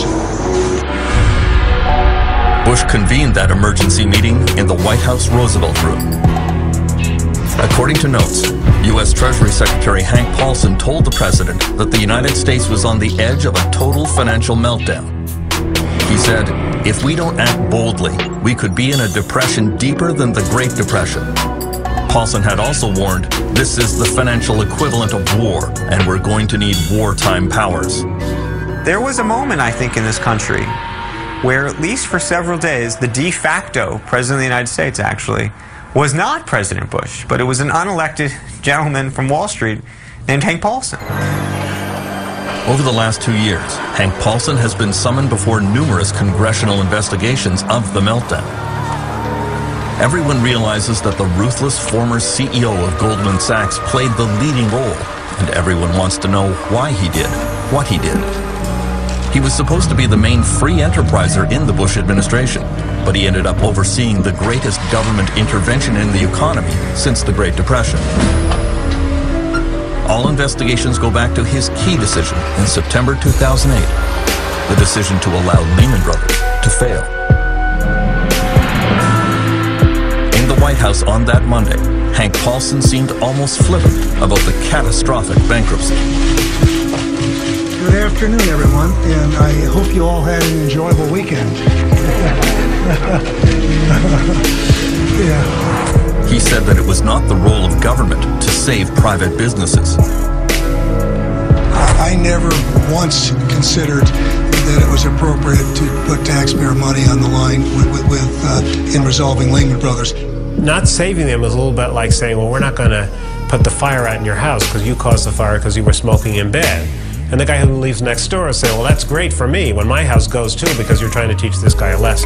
Bush convened that emergency meeting in the White House Roosevelt Room. According to notes, U.S. Treasury Secretary Hank Paulson told the president that the United States was on the edge of a total financial meltdown. He said, "If we don't act boldly, we could be in a depression deeper than the Great Depression." Paulson had also warned, "This is the financial equivalent of war, and we're going to need wartime powers." There was a moment, I think, in this country where, at least for several days, the de facto President of the United States, actually, was not President Bush, but it was an unelected gentleman from Wall Street named Hank Paulson. Over the last 2 years, Hank Paulson has been summoned before numerous congressional investigations of the meltdown. Everyone realizes that the ruthless former CEO of Goldman Sachs played the leading role, and everyone wants to know why he did what he did. He was supposed to be the main free enterpriser in the Bush administration, but he ended up overseeing the greatest government intervention in the economy since the Great Depression. All investigations go back to his key decision in September 2008, the decision to allow Lehman Brothers to fail. In the White House on that Monday, Hank Paulson seemed almost flippant about the catastrophic bankruptcy. Good afternoon, everyone, and I hope you all had an enjoyable weekend. Yeah. He said that it was not the role of government to save private businesses. I never once considered that it was appropriate to put taxpayer money on the line in resolving Lehman Brothers. Not saving them is a little bit like saying, well, we're not going to put the fire out in your house because you caused the fire because you were smoking in bed. And the guy who lives next door will say, well, that's great for me when my house goes too because you're trying to teach this guy a lesson.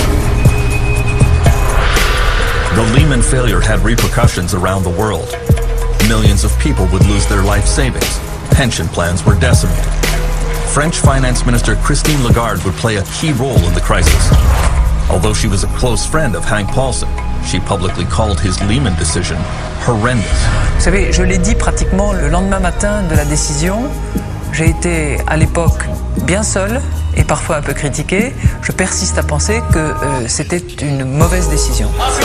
The Lehman failure had repercussions around the world. Millions of people would lose their life savings. Pension plans were decimated. French Finance Minister Christine Lagarde would play a key role in the crisis. Although she was a close friend of Hank Paulson, she publicly called his Lehman decision horrendous. Vous savez, je l'ai dit pratiquement le lendemain matin de la décision. J'ai été à l'époque bien seul et parfois un peu critiqué. Je persiste à penser que c'était une mauvaise décision.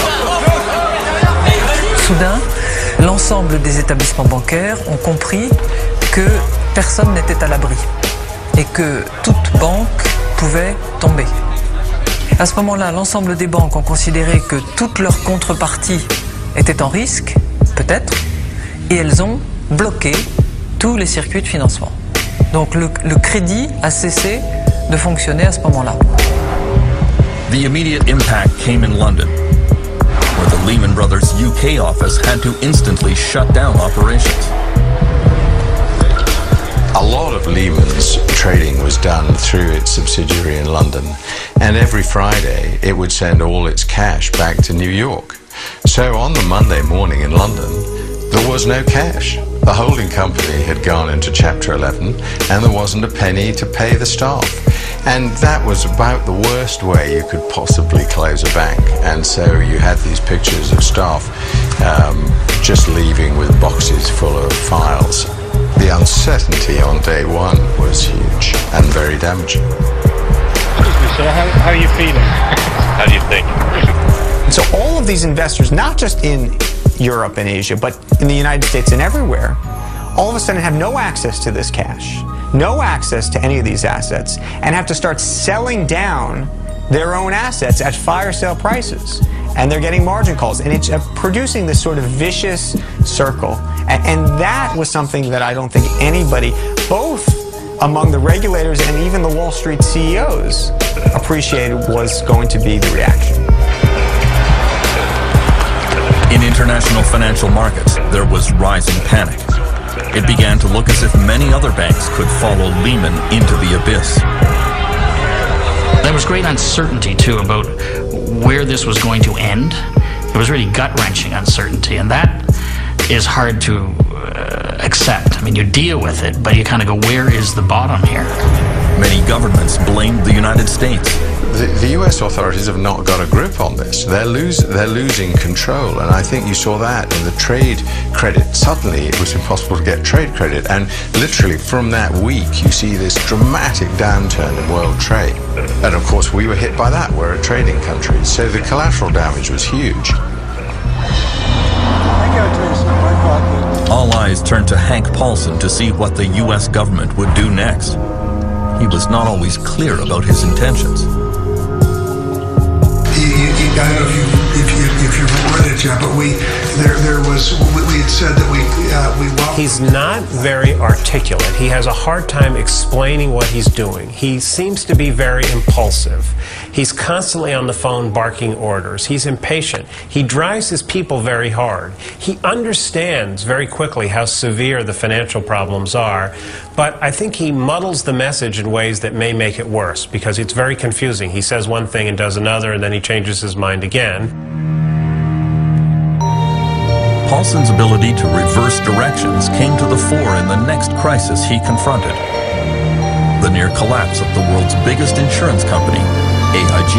Soudain, l'ensemble des établissements bancaires ont compris que personne n'était à l'abri et que toute banque pouvait tomber. À ce moment-là, l'ensemble des banques ont considéré que toutes leurs contreparties étaient en risque, peut-être, et elles ont bloqué tous les circuits de financement. Donc le crédit a cessé de fonctionner à ce moment-là. The immediate impact came in London, where the Lehman Brothers UK office had to instantly shut down operations. A lot of Lehman's trading was done through its subsidiary in London, and every Friday it would send all its cash back to New York. So on the Monday morning in London, there was no cash. The holding company had gone into Chapter 11 and there wasn't a penny to pay the staff. And that was about the worst way you could possibly close a bank. And so you had these pictures of staff just leaving with boxes full of files. The uncertainty on day one was huge and very damaging. Excuse me, sir, how are you feeling? How do you think? So all of these investors, not just in Europe and Asia, but in the United States and everywhere, all of a sudden have no access to this cash, no access to any of these assets, and have to start selling down their own assets at fire sale prices. And they're getting margin calls, and it's producing this sort of vicious circle. And that was something that I don't think anybody, both among the regulators and even the Wall Street CEOs, appreciated was going to be the reaction. In international financial markets, there was rising panic. It began to look as if many other banks could follow Lehman into the abyss. There was great uncertainty, too, about where this was going to end. It was really gut-wrenching uncertainty, and that is hard to accept. I mean, you deal with it, but you kind of go, where is the bottom here? Many governments blamed the United States. The US authorities have not got a grip on this. They're losing control, and I think you saw that in the trade credit. Suddenly it was impossible to get trade credit, and literally from that week you see this dramatic downturn in world trade. And of course we were hit by that. We're a trading country, so the collateral damage was huge. All eyes turned to Hank Paulson to see what the US government would do next. He was not always clear about his intentions. I don't know if you've read it yet, but we had said that we welcome. He's not very articulate. He has a hard time explaining what he's doing. He seems to be very impulsive. He's constantly on the phone barking orders. He's impatient. He drives his people very hard. He understands very quickly how severe the financial problems are, but I think he muddles the message in ways that may make it worse because it's very confusing. He says one thing and does another, and then he changes his mind again. Paulson's ability to reverse directions came to the fore in the next crisis he confronted: the near collapse of the world's biggest insurance company, AIG.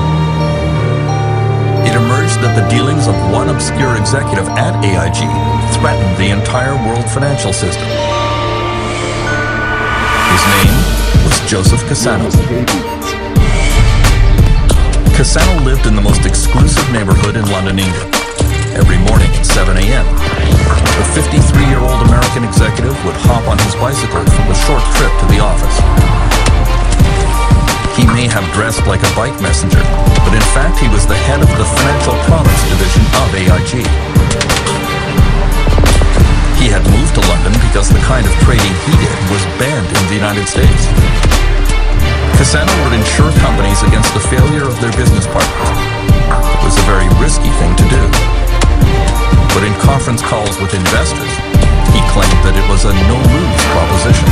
It emerged that the dealings of one obscure executive at AIG threatened the entire world financial system. His name was Joseph Cassano. Cassano lived in the most exclusive neighborhood in London, England. Every morning at 7 a.m., the 53-year-old American executive would hop on his bicycle from a short trip to the office. He may have dressed like a bike messenger, but in fact he was the head of the financial products division of AIG. He had moved to London because the kind of trading he did was banned in the United States. Cassano would insure companies against the failure of their business partners. It was a very risky thing to do. But in conference calls with investors, he claimed that it was a no-lose proposition.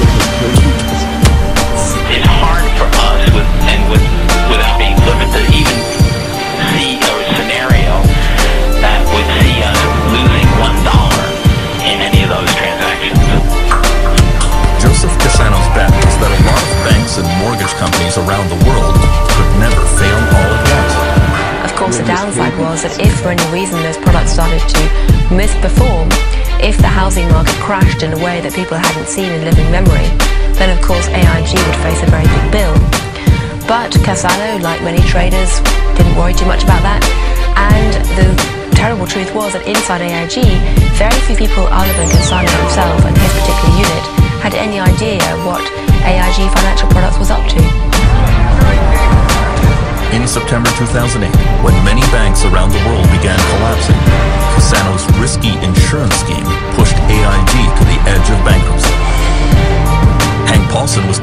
It's hard for us, without being limited to even see a scenario that would see us losing $1 in any of those transactions. Joseph Cassano's bet was that a lot of banks and mortgage companies around the world could never fail all at once. Of course, the downside was that if for any reason those products started to misperform, if the housing market crashed in a way that people hadn't seen in living memory, then of course AIG would face a very big bill. But Cassano, like many traders, didn't worry too much about that. And the terrible truth was that inside AIG, very few people other than Cassano himself and his particular unit had any idea what AIG Financial Products was up to. In September 2008, when many banks around the world began collapsing, Cassano's risky insurance scheme pushed AIG to the edge of bankruptcy.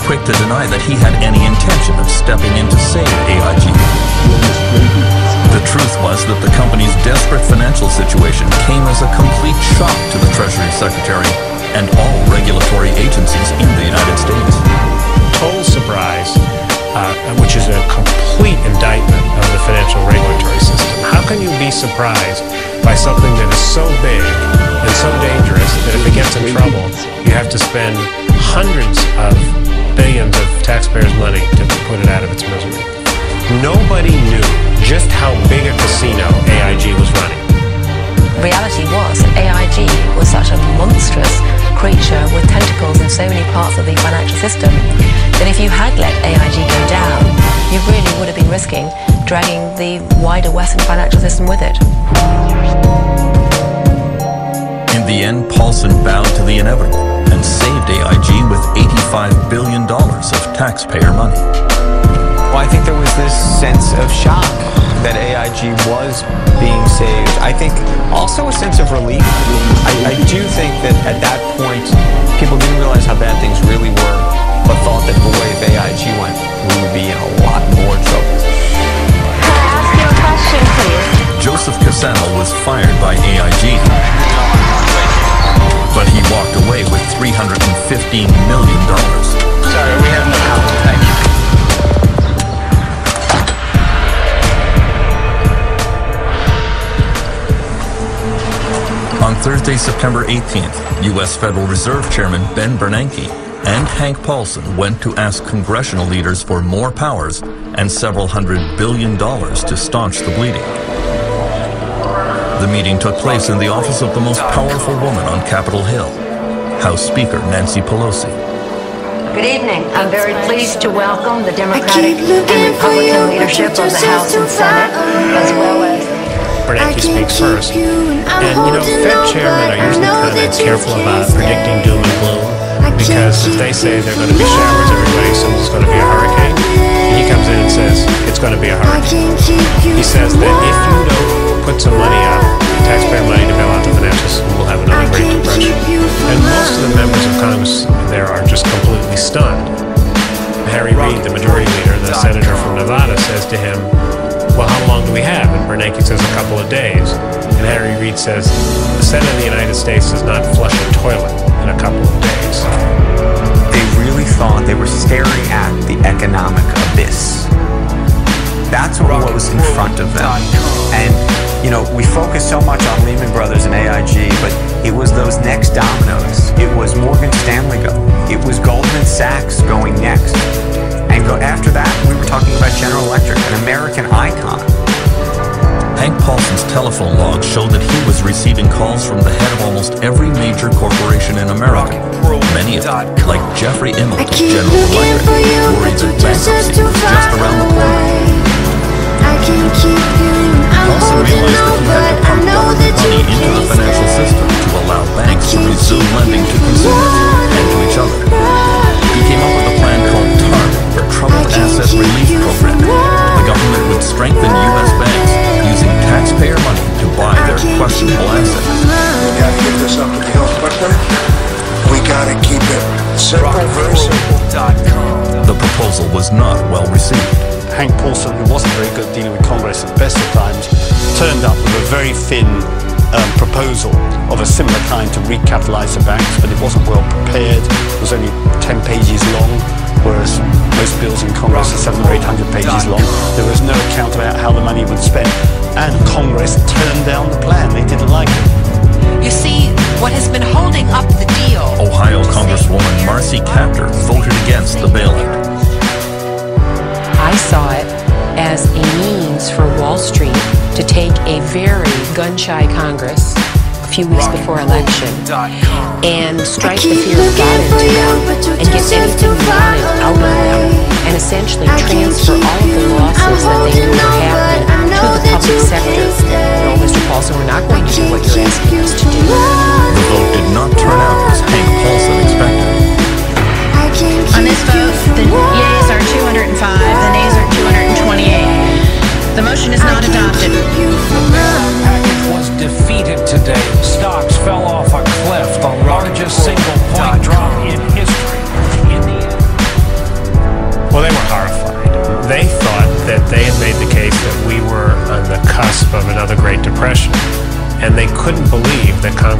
quick to deny that he had any intention of stepping in to save AIG. The truth was that the company's desperate financial situation came as a complete shock to the Treasury Secretary and all regulatory agencies in the United States. Total surprise, which is a complete indictment of the financial regulatory system. How can you be surprised by something that is so big and so dangerous that if it gets in trouble, you have to spend hundreds of billions of taxpayers' money to put it out of its misery? Nobody knew just how big a casino AIG was running. Reality was that AIG was such a monstrous creature with tentacles in so many parts of the financial system that if you had let AIG go down, you really would have been risking dragging the wider Western financial system with it. In the end, Paulson bowed to the inevitable and saved AIG with $85 billion of taxpayer money. Well, I think there was this sense of shock that AIG was being saved. I think also a sense of relief. I do think that at that point, people didn't realize how bad things really were, but thought that, boy, if AIG went, we would be in a lot more trouble. Can I ask you a question, please? Joseph Cassell was fired by AIG, but he walked away with $315 million. Sorry, we have no comment. Thank you. On Thursday, September 18th, U.S. Federal Reserve Chairman Ben Bernanke and Hank Paulson went to ask congressional leaders for more powers and several $100 billion to staunch the bleeding. The meeting took place in the office of the most powerful woman on Capitol Hill, House Speaker Nancy Pelosi. Good evening. I'm very pleased to welcome the Democratic and Republican leadership of the House and Senate, as well as Bernanke speaks first. And you know, Fed chairmen are usually kind of careful about predicting doom and gloom, because if they say there are going to be showers, everybody assumes it's going to be a hurricane. And he comes in and says it's going to be a hurricane. He says that if you don't put some money up, taxpayer money to bail out the financial system, we'll have another Great Depression. And most of the members of Congress there are just completely stunned. Harry Reid, the majority leader, the senator from Nevada, says to him, well, how long do we have? And Bernanke says a couple of days. And Harry Reid says, the Senate of the United States does not flush a toilet in a couple of days. They really thought they were staring at the economic abyss. That's what was in front of them. And, you know, we focus so much on Lehman Brothers and AIG, but it was those next dominoes. It was Morgan Stanley going. It was Goldman Sachs going next. And after that, we were talking about General Electric, an American icon. Hank Paulson's telephone logs showed that he was receiving calls from the head of almost every major corporation in America. Many of them, like Jeffrey Immelt of General Electric, worried that bankruptcy was just around the corner. Paulson realized that he had to pump government money into the financial system to allow banks to resume lending to consumers and to each other. He came up with a plan called TARP, or Troubled Asset Relief Program. The government would strengthen U.S. banks using taxpayer money to buy their questionable assets. We gotta give this up to Bill Clinton. We gotta keep it simple, very simple. The proposal was not well received. Hank Paulson, who wasn't very good dealing with Congress at the best of times, turned up with a very thin proposal of a similar kind to recapitalize the banks, but it wasn't well prepared. It was only 10 pages long, whereas most bills in Congress are 700 or 800 pages long. There was no account about how the money would spend, and Congress turned down the plan. They didn't like it. You see, what has been holding up the deal... Ohio Congresswoman Marcy Kaptur voted against the bailout. I saw it as a means for Wall Street to take a very gun-shy Congress a few weeks before election and strike the fear of God into them and get anything they wanted out of them and essentially transfer all of the losses that they knew were happening to the public sector. No, Mr. Paulson, we're not going to do what you're asking us to do. The vote did not turn out as Hank Paulson expected. On this vote, the yeas are 205, the nays are 228. The motion is not adopted. The package was defeated today. Stocks fell off a cliff, the largest single point drop in history. In the end,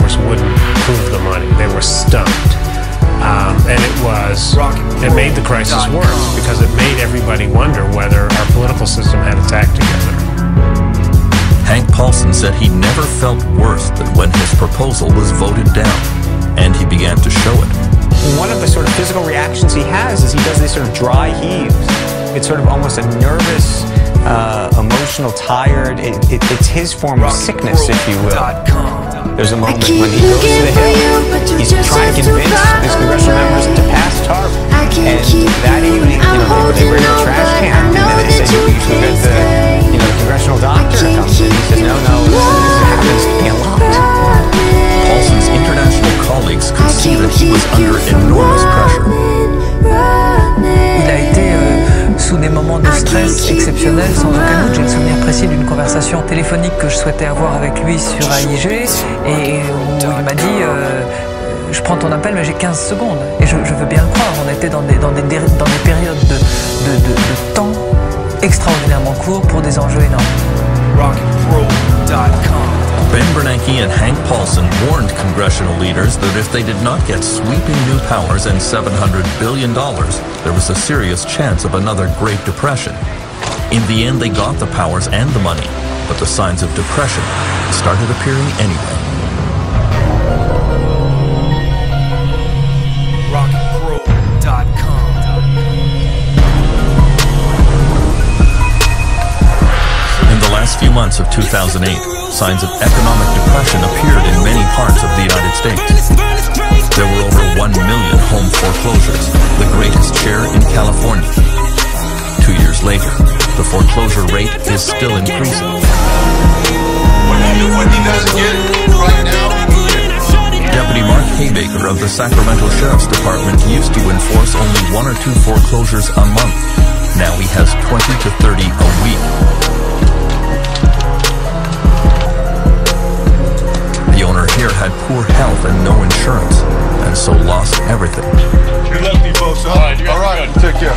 course, wouldn't prove the money. They were stumped. And it made the crisis worse because it made everybody wonder whether our political system had its act together. Hank Paulson said he never felt worse than when his proposal was voted down, and he began to show it. One of the sort of physical reactions he has is he does these sort of dry heaves. It's sort of almost a nervous, emotional, tired. It's his form of sickness, if you will. There's a moment when he goes to the Hill, he's trying to convince his congressional members to pass TARP. And that evening, they bring a trash can, and then they say, you should get the congressional doctor comes in. He says, no, this happens to be a lot. Paulson's international colleagues could see that he was under enormous pressure. Il a été sous des moments de stress exceptionnels, sans aucun doute. J'ai le souvenir précis d'une conversation téléphonique que je souhaitais avoir avec lui sur AIG et où il m'a dit je prends ton appel mais j'ai 15 secondes. Et je veux bien le croire, on était dans des périodes de temps extraordinairement courts pour des enjeux énormes. Ben Bernanke and Hank Paulson warned congressional leaders that if they did not get sweeping new powers and $700 billion, there was a serious chance of another Great Depression. In the end, they got the powers and the money, but the signs of depression started appearing anyway. In the last few months of 2008, signs of economic depression appeared in many parts of the United States. There were over 1 million home foreclosures, the greatest share in California. 2 years later, the foreclosure rate is still increasing. Deputy Mark Haybaker of the Sacramento Sheriff's Department used to enforce only 1 or 2 foreclosures a month. Now he has 20 to 30 a week. The owner here had poor health and no insurance, and so lost everything. You're lucky, folks. All right, take care.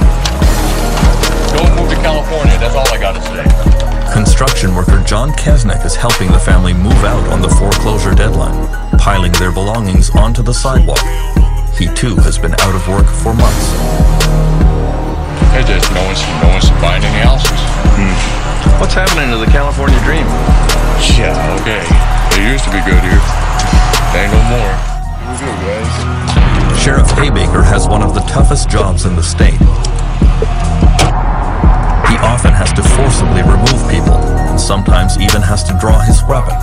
Don't move to California, that's all I gotta say. Construction worker John Kesnick is helping the family move out on the foreclosure deadline, piling their belongings onto the sidewalk. He too has been out of work for months. Hey, there's no one's buying any houses. What's happening to the California dream? Yeah, okay. It used to be good here. Ain't no more. Who's new, guys? Sheriff Haybaker has one of the toughest jobs in the state. He often has to forcibly remove people, and sometimes even has to draw his weapon.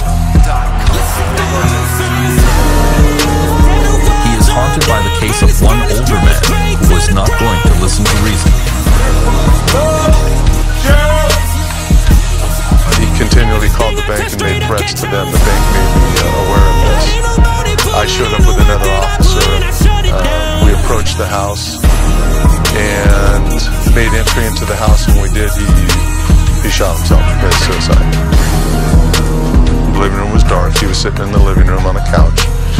He is haunted by the case of one older man who was not going to listen to reason. He continually called the bank and made threats to them. The bank made me aware of this. I showed up with another officer. We approached the house and made entry into the house. When we did, he shot himself, committed suicide. The living room was dark. He was sitting in the living room on a couch.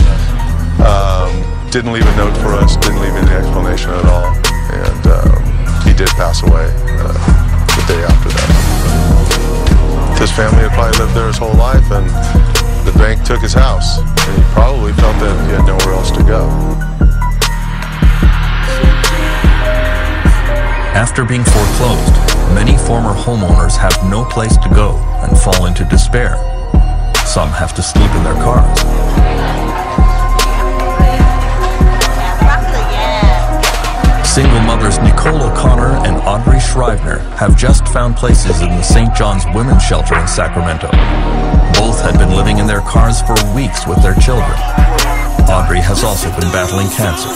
Didn't leave a note for us, didn't leave any explanation at all. And he did pass away the day after that. His family had probably lived there his whole life, and the bank took his house. And he probably felt that he had nowhere else to go. After being foreclosed, many former homeowners have no place to go and fall into despair. Some have to sleep in their cars. Single mothers Nicole O'Connor and Audrey Shriver have just found places in the St. John's Women's Shelter in Sacramento. Both had been living in their cars for weeks with their children. Audrey has also been battling cancer.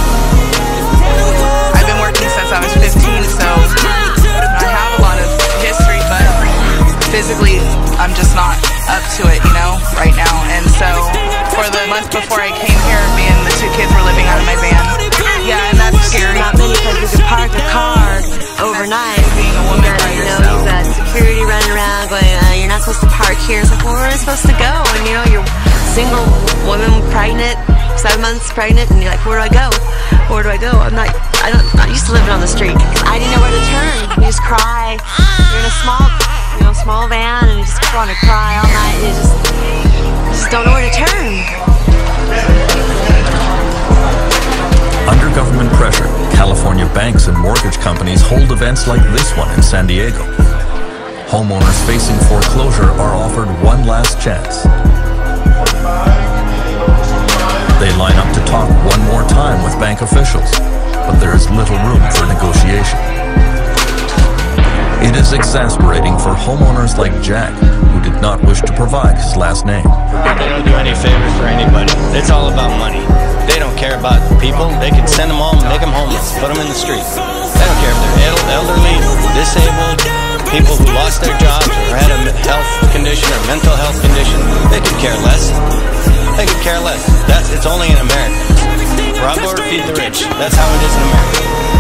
I've been working since I was 15, so I have a lot of history, but physically I'm just not up to it, right now. And so for the month before I came here, me and the 2 kids were living out of my van. Yeah, and that's scary. Not many places to park a car overnight. Being a woman by yourself. You've got security running around going, you're not supposed to park here. It's like, well, where am I supposed to go? And you're single woman, pregnant, 7 months pregnant, and you're like, where do I go? Where do I go? I'm not used to living on the street. I didn't know where to turn. You just cry. You're in a small van, and you just want to cry all night. You just Just don't know where to turn. Under government pressure, California banks and mortgage companies hold events like this one in San Diego. Homeowners facing foreclosure are offered one last chance. They line up to talk one more time with bank officials, but there is little room for negotiation. It is exasperating for homeowners like Jack, who did not wish to provide his last name. They don't do any favors for anybody. It's all about money. They don't care about people. They can send them home, make them homeless, put them in the street. They don't care if they're elderly, disabled, people who lost their jobs or had a health condition or mental health condition. They could care less. They could care less. It's only in America. Rob or feed the rich. That's how it is in America.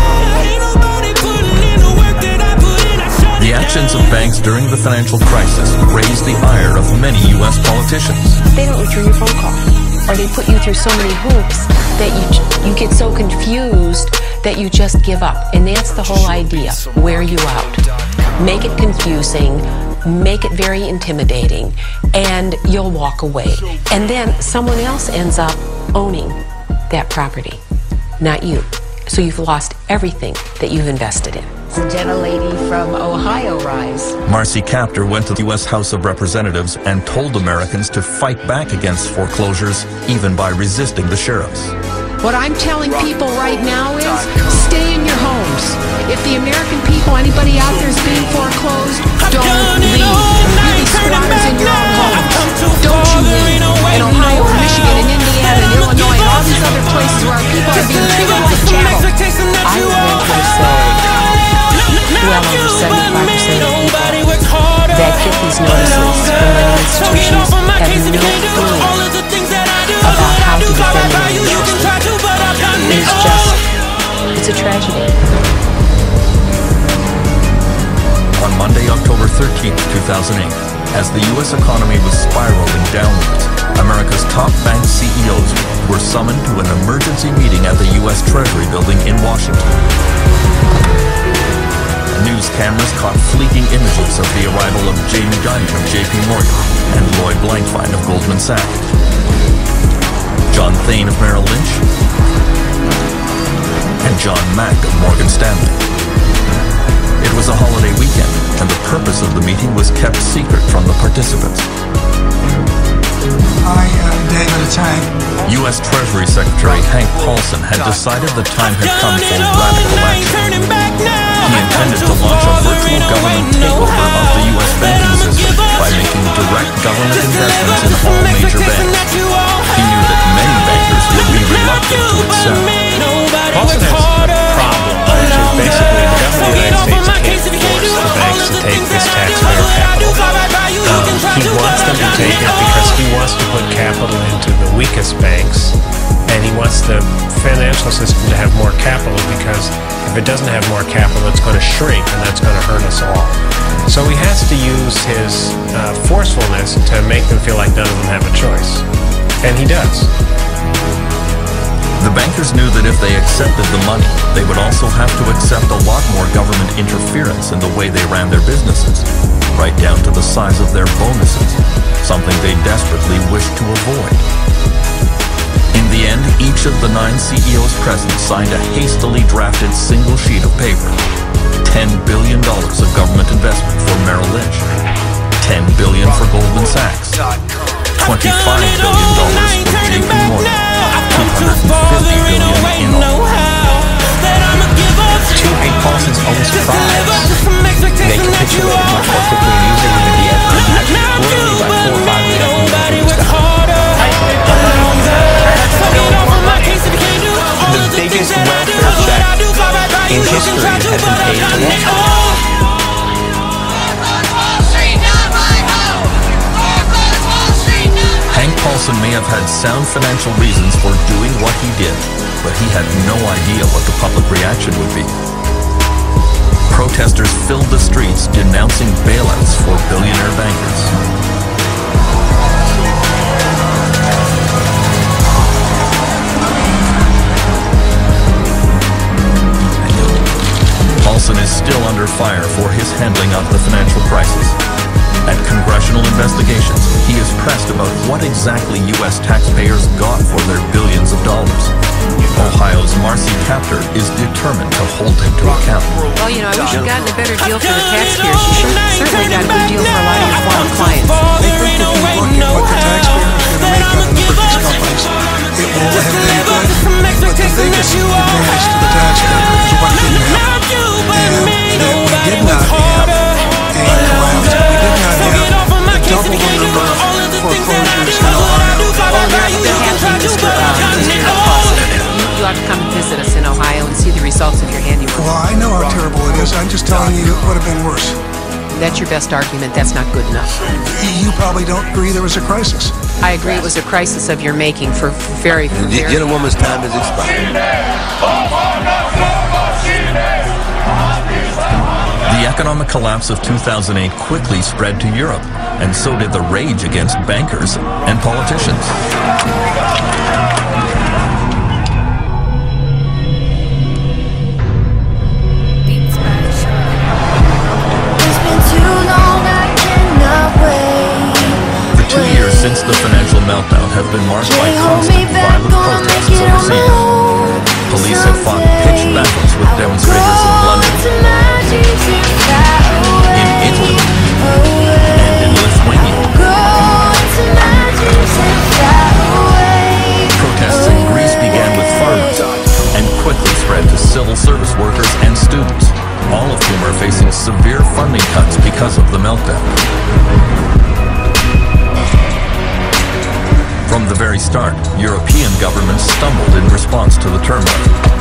The actions of banks during the financial crisis raised the ire of many U.S. politicians. They don't return your phone call, or they put you through so many hoops that you get so confused that you just give up. And that's the whole idea. Wear you out. Make it confusing, make it very intimidating, and you'll walk away. And then someone else ends up owning that property, not you. So you've lost everything that you've invested in. The gentlelady from Ohio rise. Marcy Kaptur went to the U.S. House of Representatives and told Americans to fight back against foreclosures, even by resisting the sheriffs. What I'm telling people right now is stay in your homes. If the American people, anybody out there is being foreclosed, don't leave. You be squatters in your own homes. Don't you leave. In Ohio, Michigan, and Indiana, and Illinois, and all these other places where our people are being treated like chattel, I would venture to say well over 75% of people that get these notices from many institutions have no clue about how to defend their interests. It's a tragedy. On Monday, October 13th, 2008, as the U.S. economy was spiraling downwards, America's top bank CEOs were summoned to an emergency meeting at the U.S. Treasury building in Washington. News cameras caught fleeting images of the arrival of Jamie Dimon of JP Morgan and Lloyd Blankfein of Goldman Sachs, John Thain of Merrill Lynch, and John Mack of Morgan Stanley. It was a holiday weekend, and the purpose of the meeting was kept secret from the participants. I am David Atang. U.S. Treasury Secretary Hank Paulson had decided the time had come for radical action. He intended to launch a virtual government takeover of the U.S. banking system by making direct government investments in all major banks. He knew that many bankers would be reluctant to accept. Paulson has a problem, which is basically the government of the United States can't force the banks to take this taxpayer capital. He wants them to take it because he wants to put capital into the weakest banks, and he wants the financial system to have more capital, because if it doesn't have more capital, it's going to shrink, and that's going to hurt us all. So he has to use his forcefulness to make them feel like none of them have a choice. And he does. The bankers knew that if they accepted the money, they would also have to accept a lot more government interference in the way they ran their businesses, right down to the size of their bonuses, something they desperately wished to avoid. In the end, each of the 9 CEOs present signed a hastily drafted single sheet of paper. $10 billion of government investment for Merrill Lynch, $10 billion for Goldman Sachs, $25 billion for JP Morgan, $250 billion in all. To Hank Paulson's own surprise, they capitulated much more quickly and using the idea literally by 4 or 5 minutes. The biggest welfare check in history has been paid to Wall Street. Hank Paulson may have had sound financial reasons for doing what he did, but he had no idea what the public reaction would be. Protesters filled the streets denouncing bailouts for billionaire bankers. Paulson is still under fire for his handling of the financial crisis. At congressional investigations, he is pressed about what exactly U.S. taxpayers got for their billions of dollars. Ohio's Marcy Kaptur is determined to hold him to account. Well, you know, I wish you'd gotten a better deal for the taxpayers. You certainly got a good deal for a lot of your foreign clients. They think if you look at what the taxpayers are going to make out of the purchase companies, it will have been good. But the biggest advantage to the taxpayer is what didn't happen. And that we did not have a collapse. We did not have a double the number of foreclosures in Ohio. They're happening, Mr. You ought to come and visit us in Ohio and see the results of your handiwork. Well, I know how terrible it is. I'm just telling you it would have been worse. That's your best argument. That's not good enough. You probably don't agree there was a crisis. I agree it was a crisis of your making for very... The gentlewoman's time has expired. The economic collapse of 2008 quickly spread to Europe, and so did the rage against bankers and politicians. The 2 years since the financial meltdown have been marked by constant violent protests overseas. Police have fought pitched battles with demonstrators in London, in Italy, and in Lithuania. Protests in Greece began with farmers and quickly spread to civil service workers and students, all of whom are facing severe funding cuts because of the meltdown. From the very start, European governments stumbled in response to the turmoil.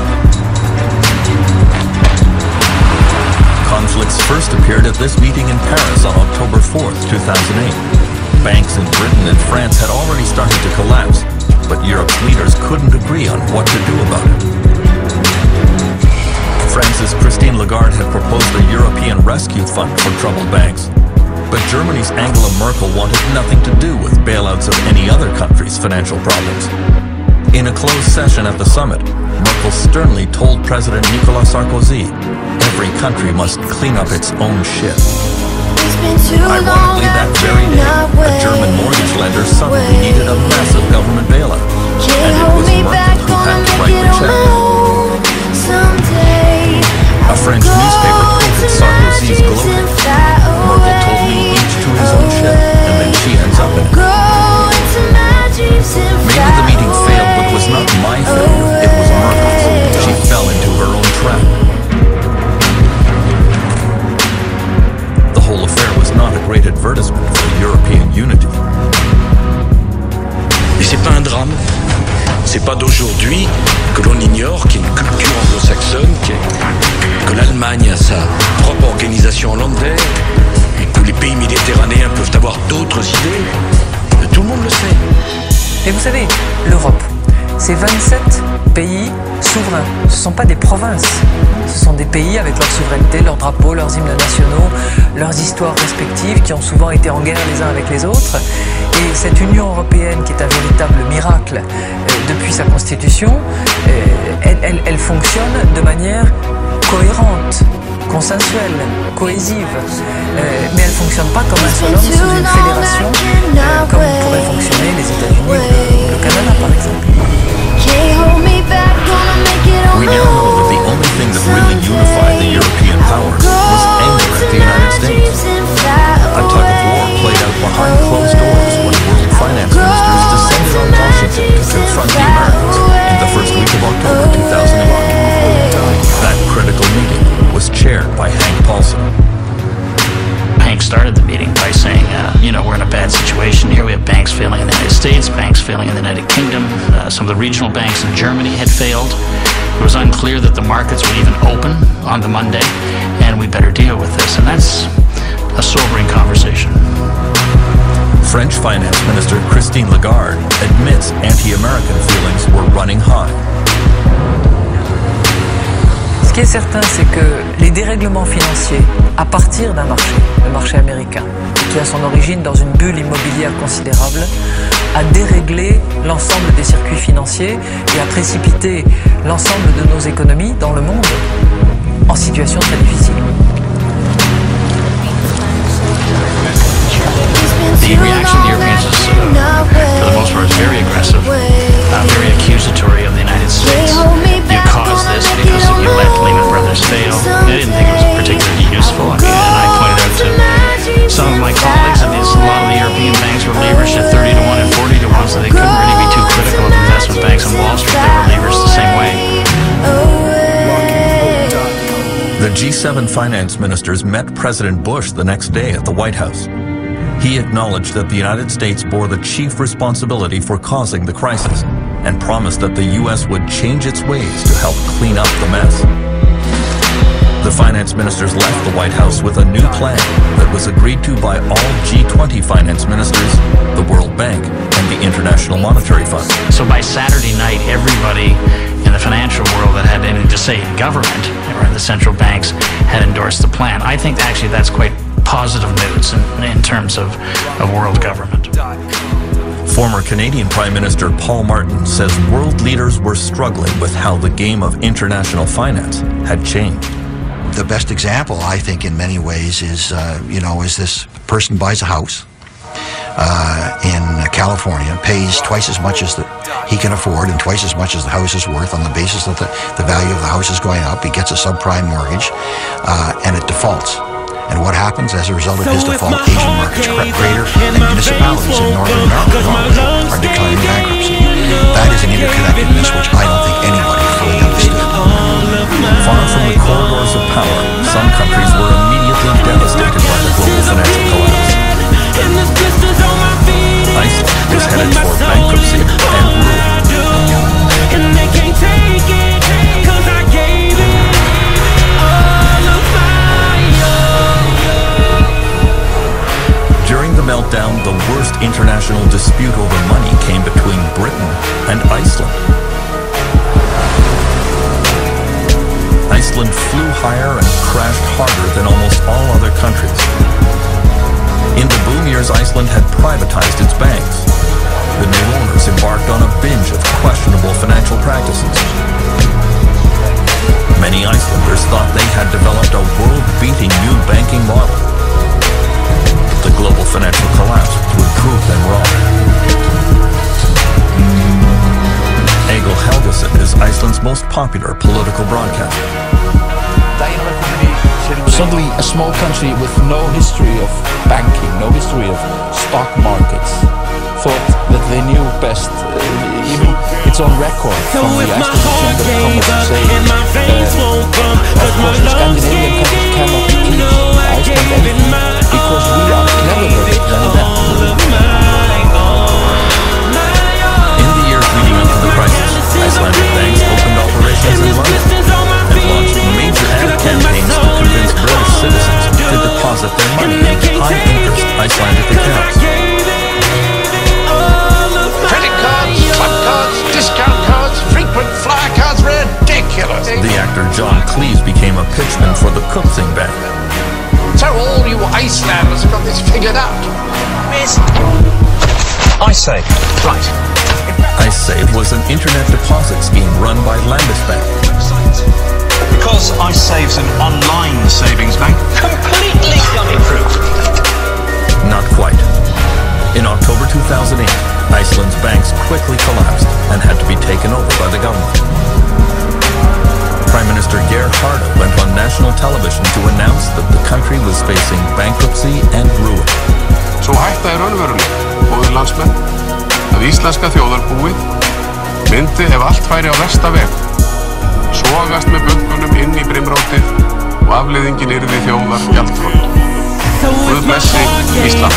Conflicts first appeared at this meeting in Paris on October 4th, 2008. Banks in Britain and France had already started to collapse, but Europe's leaders couldn't agree on what to do about it. France's Christine Lagarde had proposed a European rescue fund for troubled banks. But Germany's Angela Merkel wanted nothing to do with bailouts of any other country's financial problems. In a closed session at the summit, Merkel sternly told President Nicolas Sarkozy, every country must clean up its own shit. Ironically, that very day, a German mortgage lender suddenly needed a massive government bailout, and it was Merkel who had to write the check. A French newspaper quoted Sarkozy's gloating. Merkel told me each to his own ship, and then she ends up in it. Maybe the meeting failed, but it was not my failure, it was Merkel's. She fell into her own trap. The whole affair was not a great advertisement for European unity. Et c'est pas un drame. C'est pas d'aujourd'hui que l'on ignore qu'il y a une culture anglo-saxonne, que l'Allemagne a sa propre organisation hollandaise, et que les pays méditerranéens peuvent avoir d'autres idées. Tout le monde le sait. Et vous savez, l'Europe, c'est 27 pays souverains. Ce ne sont pas des provinces. Ce sont des pays avec leur souveraineté, leurs drapeaux, leurs hymnes nationaux, leurs histoires respectives qui ont souvent été en guerre les uns avec les autres. Et cette Union européenne qui est un véritable miracle depuis sa constitution, elle fonctionne de manière cohérente, consensuelle, cohésive. Mais elle ne fonctionne pas comme un seul homme sous une fédération comme pourraient fonctionner les États-Unis ou le Canada par exemple. We now know that the only thing that really unified the European powers was anger at the United States. A tug of war played out behind closed doors when world finance ministers descended on Washington to confront the Americans in the first week of October 2001. That critical meeting was chaired by Hank Paulson. Hank started the meeting by saying, we're in a bad situation here. We have banks failing in the United States, banks failing in the United Kingdom. Some of the regional banks in Germany had failed. It was unclear that the markets would even open on the Monday, and we better deal with this. And that's a sobering conversation. French Finance Minister Christine Lagarde admits anti-American feelings were running high. Ce qui est certain, c'est que les dérèglements financiers, à partir d'un marché, le marché américain, qui a son origine dans une bulle immobilière considérable, a déréglé l'ensemble des circuits financiers et a précipité l'ensemble de nos économies dans le monde en situation très difficile. The reaction of the Europeans is, for the most part, is very aggressive, very accusatory of the United States. You caused this because you let Lehman Brothers fail. I didn't think it was particularly useful. I mean, and I pointed out to some of my colleagues that a lot of the European banks were leveraged at 30 to 1 and 40 to 1, so they couldn't really be too critical of investment banks on Wall Street. They were leveraged the same way. The G7 finance ministers met President Bush the next day at the White House. He acknowledged that the United States bore the chief responsibility for causing the crisis and promised that the U.S. would change its ways to help clean up the mess. The finance ministers left the White House with a new plan that was agreed to by all G20 finance ministers, the World Bank, and the International Monetary Fund. So by Saturday night, everybody in the financial world that had anything to say in government, or in the central banks, had endorsed the plan. I think actually that's quite positive news in terms of world government. Former Canadian Prime Minister Paul Martin says world leaders were struggling with how the game of international finance had changed. The best example, I think, in many ways is, is this person buys a house in California, pays twice as much as he can afford and twice as much as the house is worth on the basis that the value of the house is going up. He gets a subprime mortgage and it defaults. And what happens as a result of his default? Asian markets greater and municipalities in northern Norway are declaring bankruptcy. That is an interconnectedness which I don't think anybody fully understood. Far from the corridors of power, some countries were immediately devastated by the global financial collapse. Iceland was headed for bankruptcy and ruin. During the meltdown, the worst international dispute over money came between Britain and Iceland. Iceland flew higher and crashed harder than almost all other countries. In the boom years, Iceland had privatized its banks. The new owners embarked on a binge of questionable financial practices. Many Icelanders thought they had developed a world-beating new banking model. The global financial collapse would prove them wrong. Egil Helgason is Iceland's most popular political broadcaster. Suddenly, a small country with no history of banking, no history of stock markets, thought that they knew best. Even it's on record from the Icelandic Chamber of Commerce saying, of course, the Scandinavian countries cannot teach Iceland anything because we are cleverer than them. In the years leading up to the crisis, Icelandic banks opened operations in London and launched major ad campaigns to convince British citizens to deposit their money in high-interest Icelandic accounts. Credit cards, club cards, discount cards, frequent flyer cards, ridiculous. The actor John Cleese became a pitchman for the Kaupthing Bank. So all you Icelanders have got this figured out. iSave, right. iSave was an internet deposit scheme run by Landesbank. Because iSave's an online savings bank, completely dummy-proof. Not quite. In October 2008, Iceland's banks quickly collapsed and had to be taken over by the government. Prime Minister Geir Haarde went on national television to announce that the country was facing bankruptcy and ruin. Svo hætta raunveruleg, góðir landsmenn, að íslenska þjóðarbúið myndi ef allt færi á versta veg, sogast með bönkunum inn í brimrótið og afleiðingin yrði þjóðar gjaldþrot. Guð blessi Ísland.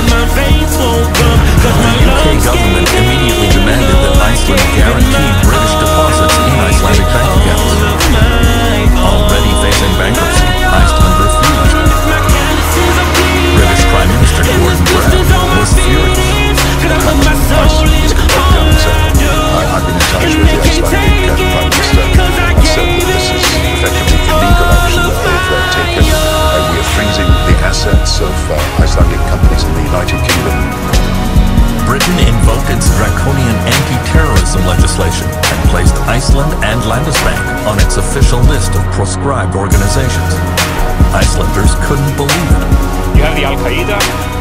The UK government immediately demanded that Iceland guarantee British deposits in Icelandic bank accounts. Already facing bankruptcy, Iceland refused. British Prime Minister Gordon Brown was furious. Iceland is completely unacceptable. I've been in touch with the Icelandic Prime Minister. I said that this is effectively illegal action that they've taken. We are freezing the assets of Icelandic companies in the United Kingdom. Britain invoked its draconian anti-terrorism legislation and placed Iceland and Landesbank on its official list of proscribed organizations. Icelanders couldn't believe it. You have the Al-Qaeda,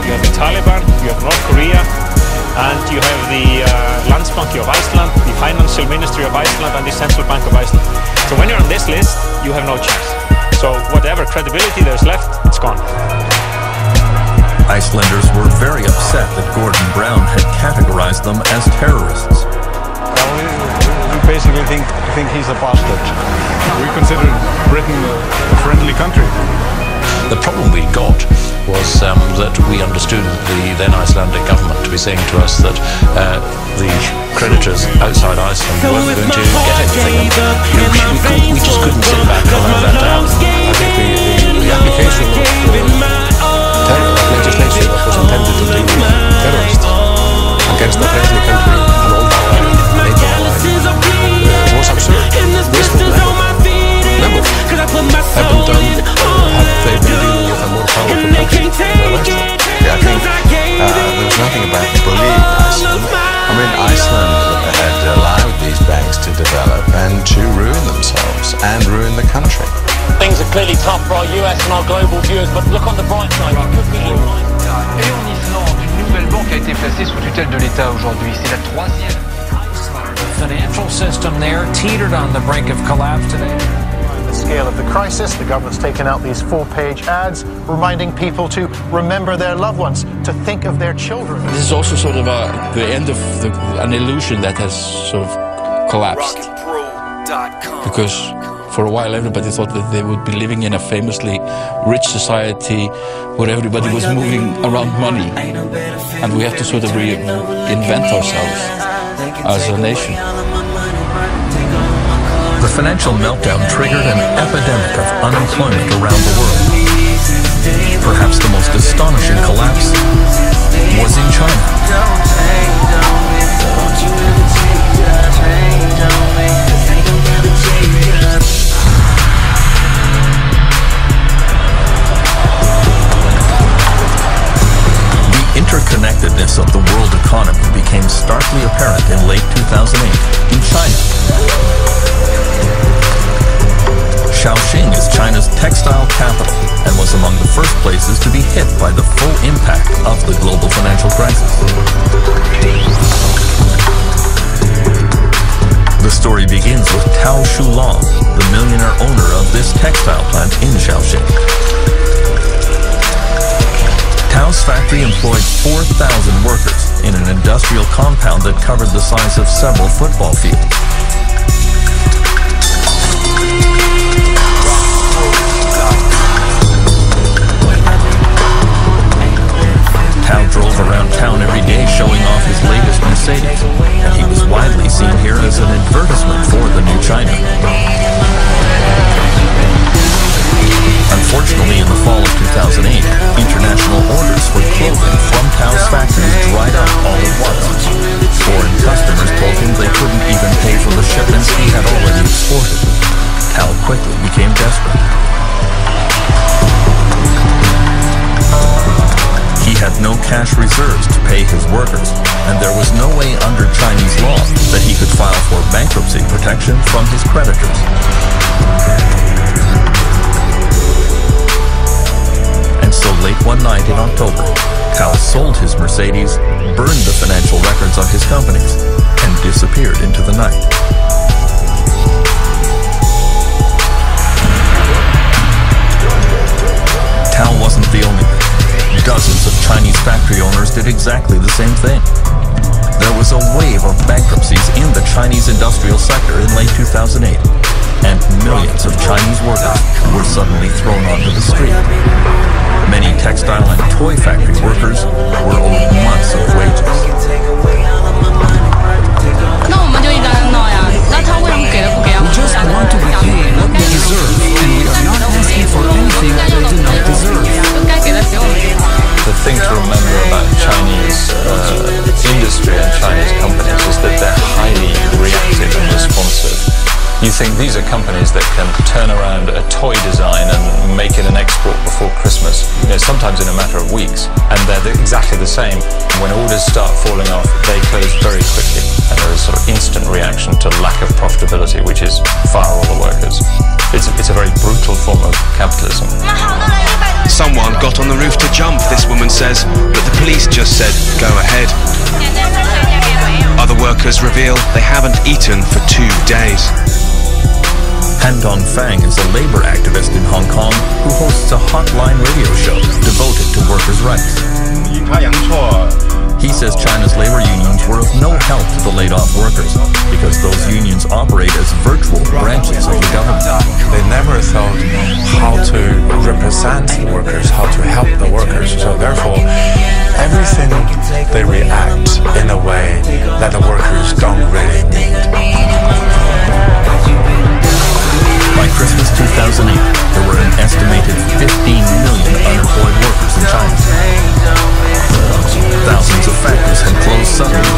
you have the Taliban, you have North Korea, and you have the Landsbanki of Iceland, the Financial Ministry of Iceland, and the Central Bank of Iceland. So when you're on this list, you have no chance. So whatever credibility there's left, it's gone. Icelanders were very upset that Gordon Brown had categorized them as terrorists. We basically think he's a bastard. We consider Britain a friendly country. The problem we got was that we understood the then Icelandic government to be saying to us that the creditors outside Iceland weren't going to get anything. We just couldn't sit back and allow that to happen. I think the application of terror legislation that was intended to deal with terrorists against a friendly country, an old ally, a NATO ally, was absurd. This would never have been done had they been dealing with a more powerful country than Iceland. Yeah, I think there was nothing about bullying Iceland. I mean, Iceland had allowed these banks to develop and to ruin themselves and ruin the country. Things are clearly tough for our US and our global viewers, but look on the bright side. It could be in line. Et en Islande, une nouvelle banque a été placée sous tutelle de l'État aujourd'hui. C'est la troisième. The financial system there teetered on the brink of collapse today. The scale of the crisis, the government's taken out these full-page ads reminding people to remember their loved ones, to think of their children. This is also sort of the end of an illusion that has sort of collapsed. Because for a while everybody thought that they would be living in a famously rich society where everybody was moving around money. And we have to sort of reinvent ourselves as a nation. The financial meltdown triggered an epidemic of unemployment around the world. Perhaps the most astonishing collapse was in China. The interconnectedness of the world economy became starkly apparent in late 2008 in China. Shaoxing is China's textile capital and was among the first places to be hit by the full impact of the global financial crisis. The story begins with Tao Shulong, the millionaire owner of this textile plant in Shaoxing. Tao's factory employed 4,000 workers in an industrial compound that covered the size of several football fields. Tao drove around town every day showing off his latest Mercedes, and he was widely seen here as an advertisement for the new China. Unfortunately, in the fall of 2008, international orders for clothing from Tao's factories dried up all at once. Foreign customers told him they couldn't even pay for the shipments he had already exported. Tao quickly became desperate. He had no cash reserves to pay his workers, and there was no way under Chinese law that he could file for bankruptcy protection from his creditors. And so late one night in October, Tao sold his Mercedes, burned the financial records of his companies, and disappeared into the night. Tao wasn't the only one. Dozens of Chinese factory owners did exactly the same thing. There was a wave of bankruptcies in the Chinese industrial sector in late 2008, and millions of Chinese workers were suddenly thrown onto the street. Many textile and toy factory workers were owed months of wages. We just want to be paid what we deserve, and we are not asking for anything that they do not deserve. The thing to remember about Chinese industry and Chinese companies is that they're highly reactive and responsive. You think these are companies that can turn around a toy design and make it an export before Christmas, sometimes in a matter of weeks, and they're exactly the same. When orders start falling off, they close very quickly, and there is sort of instant reaction to lack of profitability, which is fire all the workers. It's a very brutal form of capitalism. Someone had got on the roof to jump, this woman says, but the police just said, go ahead. Other workers reveal they haven't eaten for 2 days. Han Dongfang is a labor activist in Hong Kong who hosts a hotline radio show devoted to workers' rights. He says China's labor unions were of no help to the laid-off workers because those unions operate as virtual branches of the government. They never thought how to represent the workers, how to help the workers. So therefore, everything they react in a way that the workers don't really need. By Christmas 2008, there were an estimated 15 million unemployed workers in China. Thousands of factories had closed suddenly.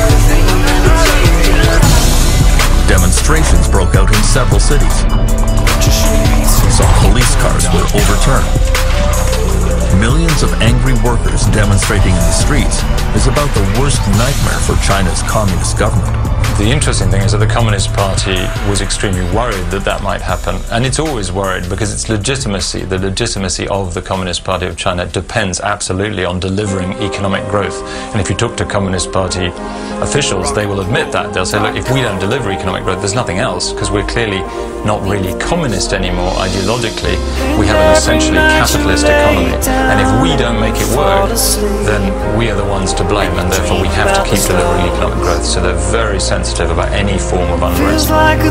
Demonstrations broke out in several cities. Some police cars were overturned. Millions of angry workers demonstrating in the streets is about the worst nightmare for China's communist government. The interesting thing is that the Communist Party was extremely worried that that might happen, and it's always worried because its legitimacy, the legitimacy of the Communist Party of China, depends absolutely on delivering economic growth. And if you talk to Communist Party officials, they will admit that. They'll say, look, if we don't deliver economic growth, there's nothing else, because we're clearly not really communist anymore ideologically. We have an essentially capitalist economy, and if we don't make it work, then we are the ones to blame, and therefore we have to keep delivering economic growth. So they're very sensitive about any form of unrest.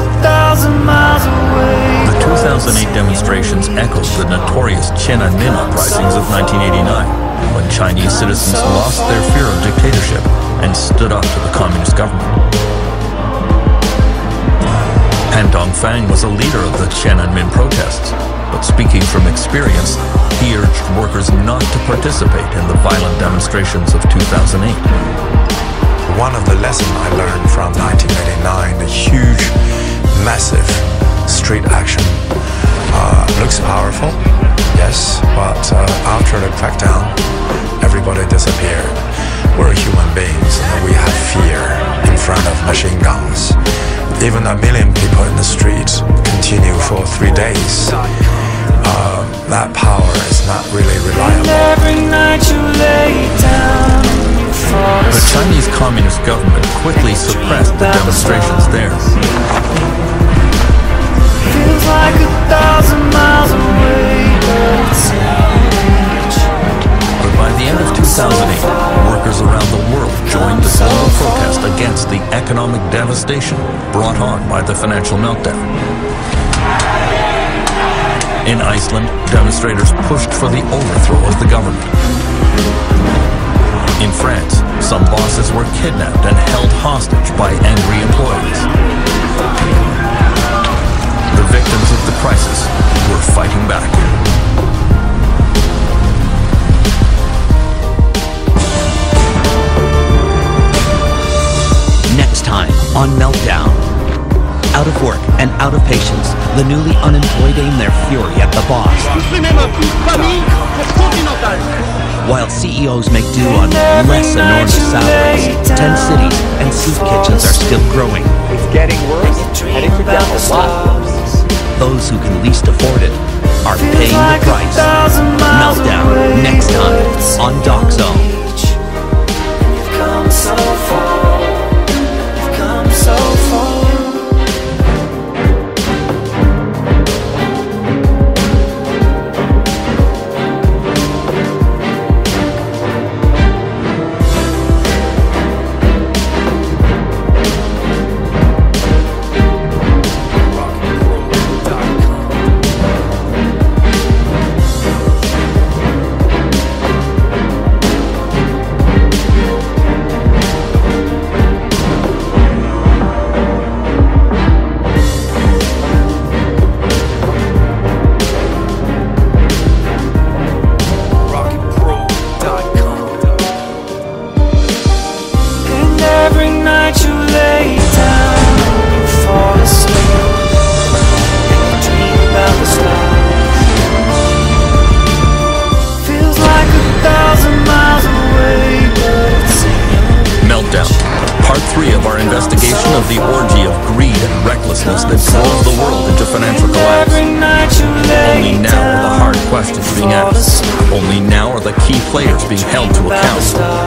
The 2008 demonstrations echoed the notorious Tiananmen uprisings of 1989, when Chinese citizens lost their fear of dictatorship and stood up to the communist government. Han Dongfang was a leader of the Tiananmen protests, but speaking from experience, he urged workers not to participate in the violent demonstrations of 2008. One of the lessons I learned from 1989, the huge, massive street action, looks powerful, yes, but after the crackdown, everybody disappeared. We're human beings, and we have fear in front of machine guns. Even 1 million people in the streets continue for 3 days. That power is not really reliable. The Chinese Communist government quickly suppressed the demonstrations there. Feels like 1,000 miles away, but by the end of 2008, workers around the world joined the global protest against the economic devastation brought on by the financial meltdown. In Iceland, demonstrators pushed for the overthrow of the government. In France, some bosses were kidnapped and held hostage by angry employees. The victims of the crisis were fighting back. Next time on Meltdown. Out of work and out of patience, the newly unemployed aim their fury at the boss. While CEOs make do on less enormous salaries, 10 cities and soup kitchens are still growing. It's getting worse, and it could get a lot worse. Those who can least afford it are paying the price. Meltdown, next time on Doc Zone. players being held to account.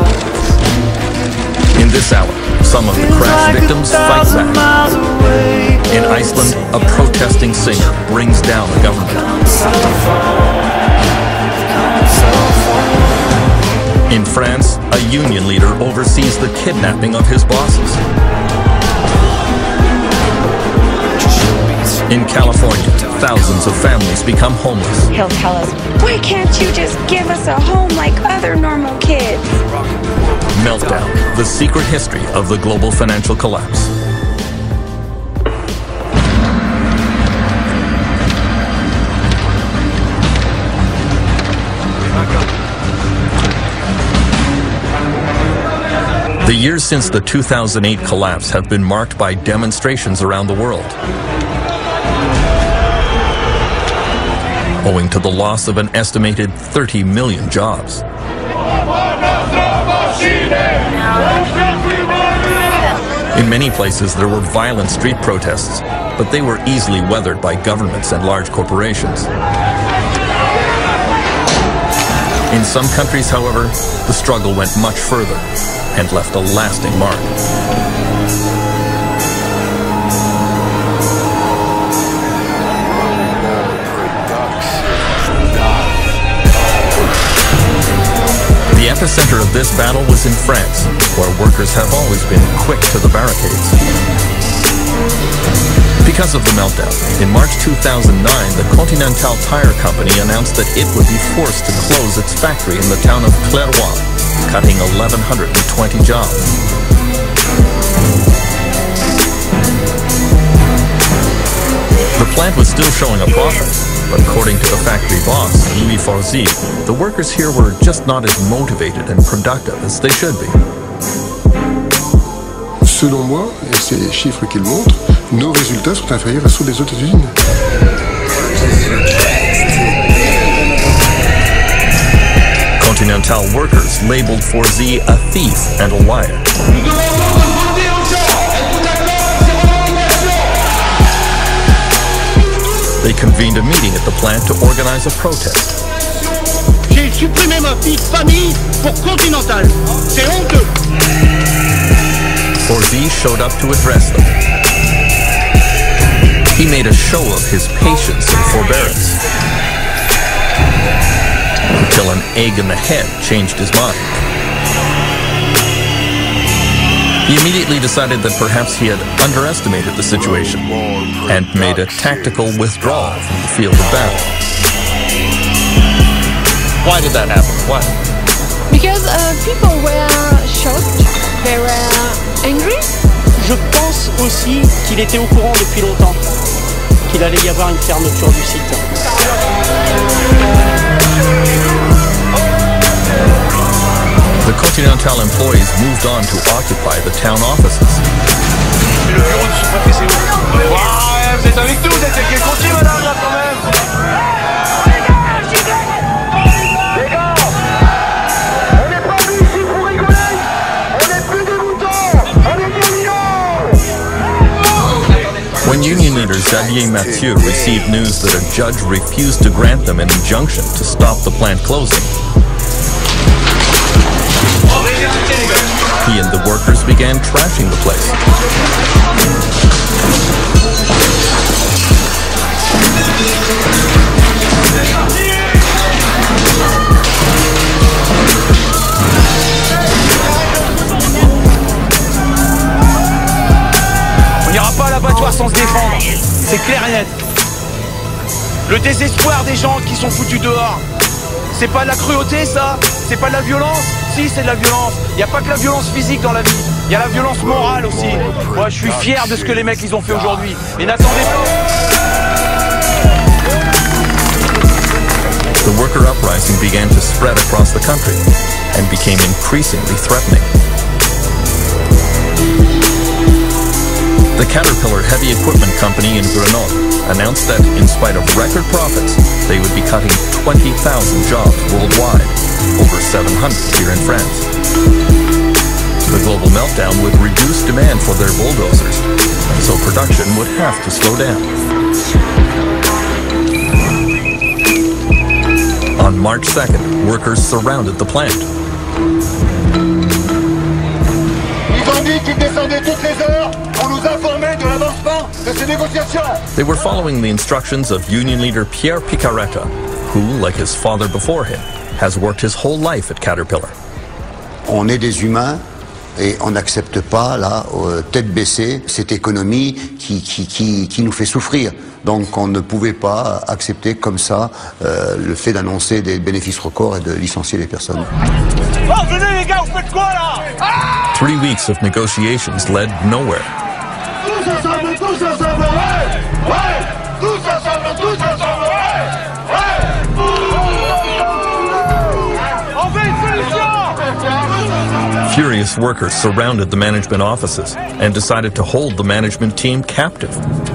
In this hour, some of the crash victims fight back. In Iceland, a protesting singer brings down the government. In France, a union leader oversees the kidnapping of his bosses. In California, thousands of families become homeless. He'll tell us, why can't you just give us a home like other normal kids? Meltdown, the secret history of the global financial collapse. The years since the 2008 collapse have been marked by demonstrations around the world, owing to the loss of an estimated 30 million jobs. In many places, there were violent street protests, but they were easily weathered by governments and large corporations. In some countries, however, the struggle went much further and left a lasting mark. The epicenter of this battle was in France, where workers have always been quick to the barricades. Because of the meltdown, in March 2009, the Continental Tire Company announced that it would be forced to close its factory in the town of Clairoix, cutting 1,120 jobs. The plant was still showing a profit, but according to the factory boss, Louis Forzy, the workers here were just not as motivated and productive as they should be. Selon moi, et c'est les chiffres qui le montrent, nos résultats sont inférieurs à ceux des autres usines. Continental workers labeled Forzy a thief and a liar. They convened a meeting at the plant to organize a protest. J'ai supprimé ma vie de famille pour Continental. C'est honteux. Forzy showed up to address them. He made a show of his patience and forbearance, until an egg in the head changed his mind. He immediately decided that perhaps he had underestimated the situation and made a tactical withdrawal from the field of battle. Why did that happen? Why? Because people were shocked, they were angry. Je pense aussi qu'il était au courant depuis longtemps qu'il allait y avoir une fermeture du site. The Continental employees moved on to occupy the town offices. Le bureau du sous-préfet, c'est où? Ouais, vous êtes avec nous, vous êtes avec les comptiers, madame, là, quand même. Les gars, on n'est pas venus ici pour rigoler. On est plus des moutons, on est des lions. When union leader Xavier Mathieu received news that a judge refused to grant them an injunction to stop the plant closing, he and the workers began trashing the place. On n'ira pas à l'abattoir sans se défendre, c'est clair et net. Le désespoir des gens qui sont foutus dehors, c'est pas de la cruauté ça, c'est pas de la violence. Si, c'est de la violence. Il n'y a pas que la violence physique dans la vie, il y a la violence morale aussi. Moi, je suis fier de ce que les mecs ils ont fait aujourd'hui. Et n'attendez pas. The worker uprising began to spread across the country and became increasingly threatening. The Caterpillar Heavy Equipment Company in Grenoble announced that, in spite of record profits, they would be cutting 20,000 jobs worldwide, over 700 here in France. The global meltdown would reduce demand for their bulldozers, and so production would have to slow down. On March 2nd, workers surrounded the plant. They were following the instructions of union leader Pierre Picaretta, who, like his father before him, has worked his whole life at Caterpillar. On est des humains et on n'accepte pas, là, tête baissée, cette économie qui nous fait souffrir. Donc on ne pouvait pas accepter comme ça le fait d'annoncer des bénéfices records et de licencier les personnes. Oh, venez les gars, vous faites quoi là? 3 weeks of negotiations led nowhere. Tous ensemble, ouais! Ouais! Tous ensemble, ouais! On veut une solution! Furious workers surrounded the management offices and decided to hold the management team captive.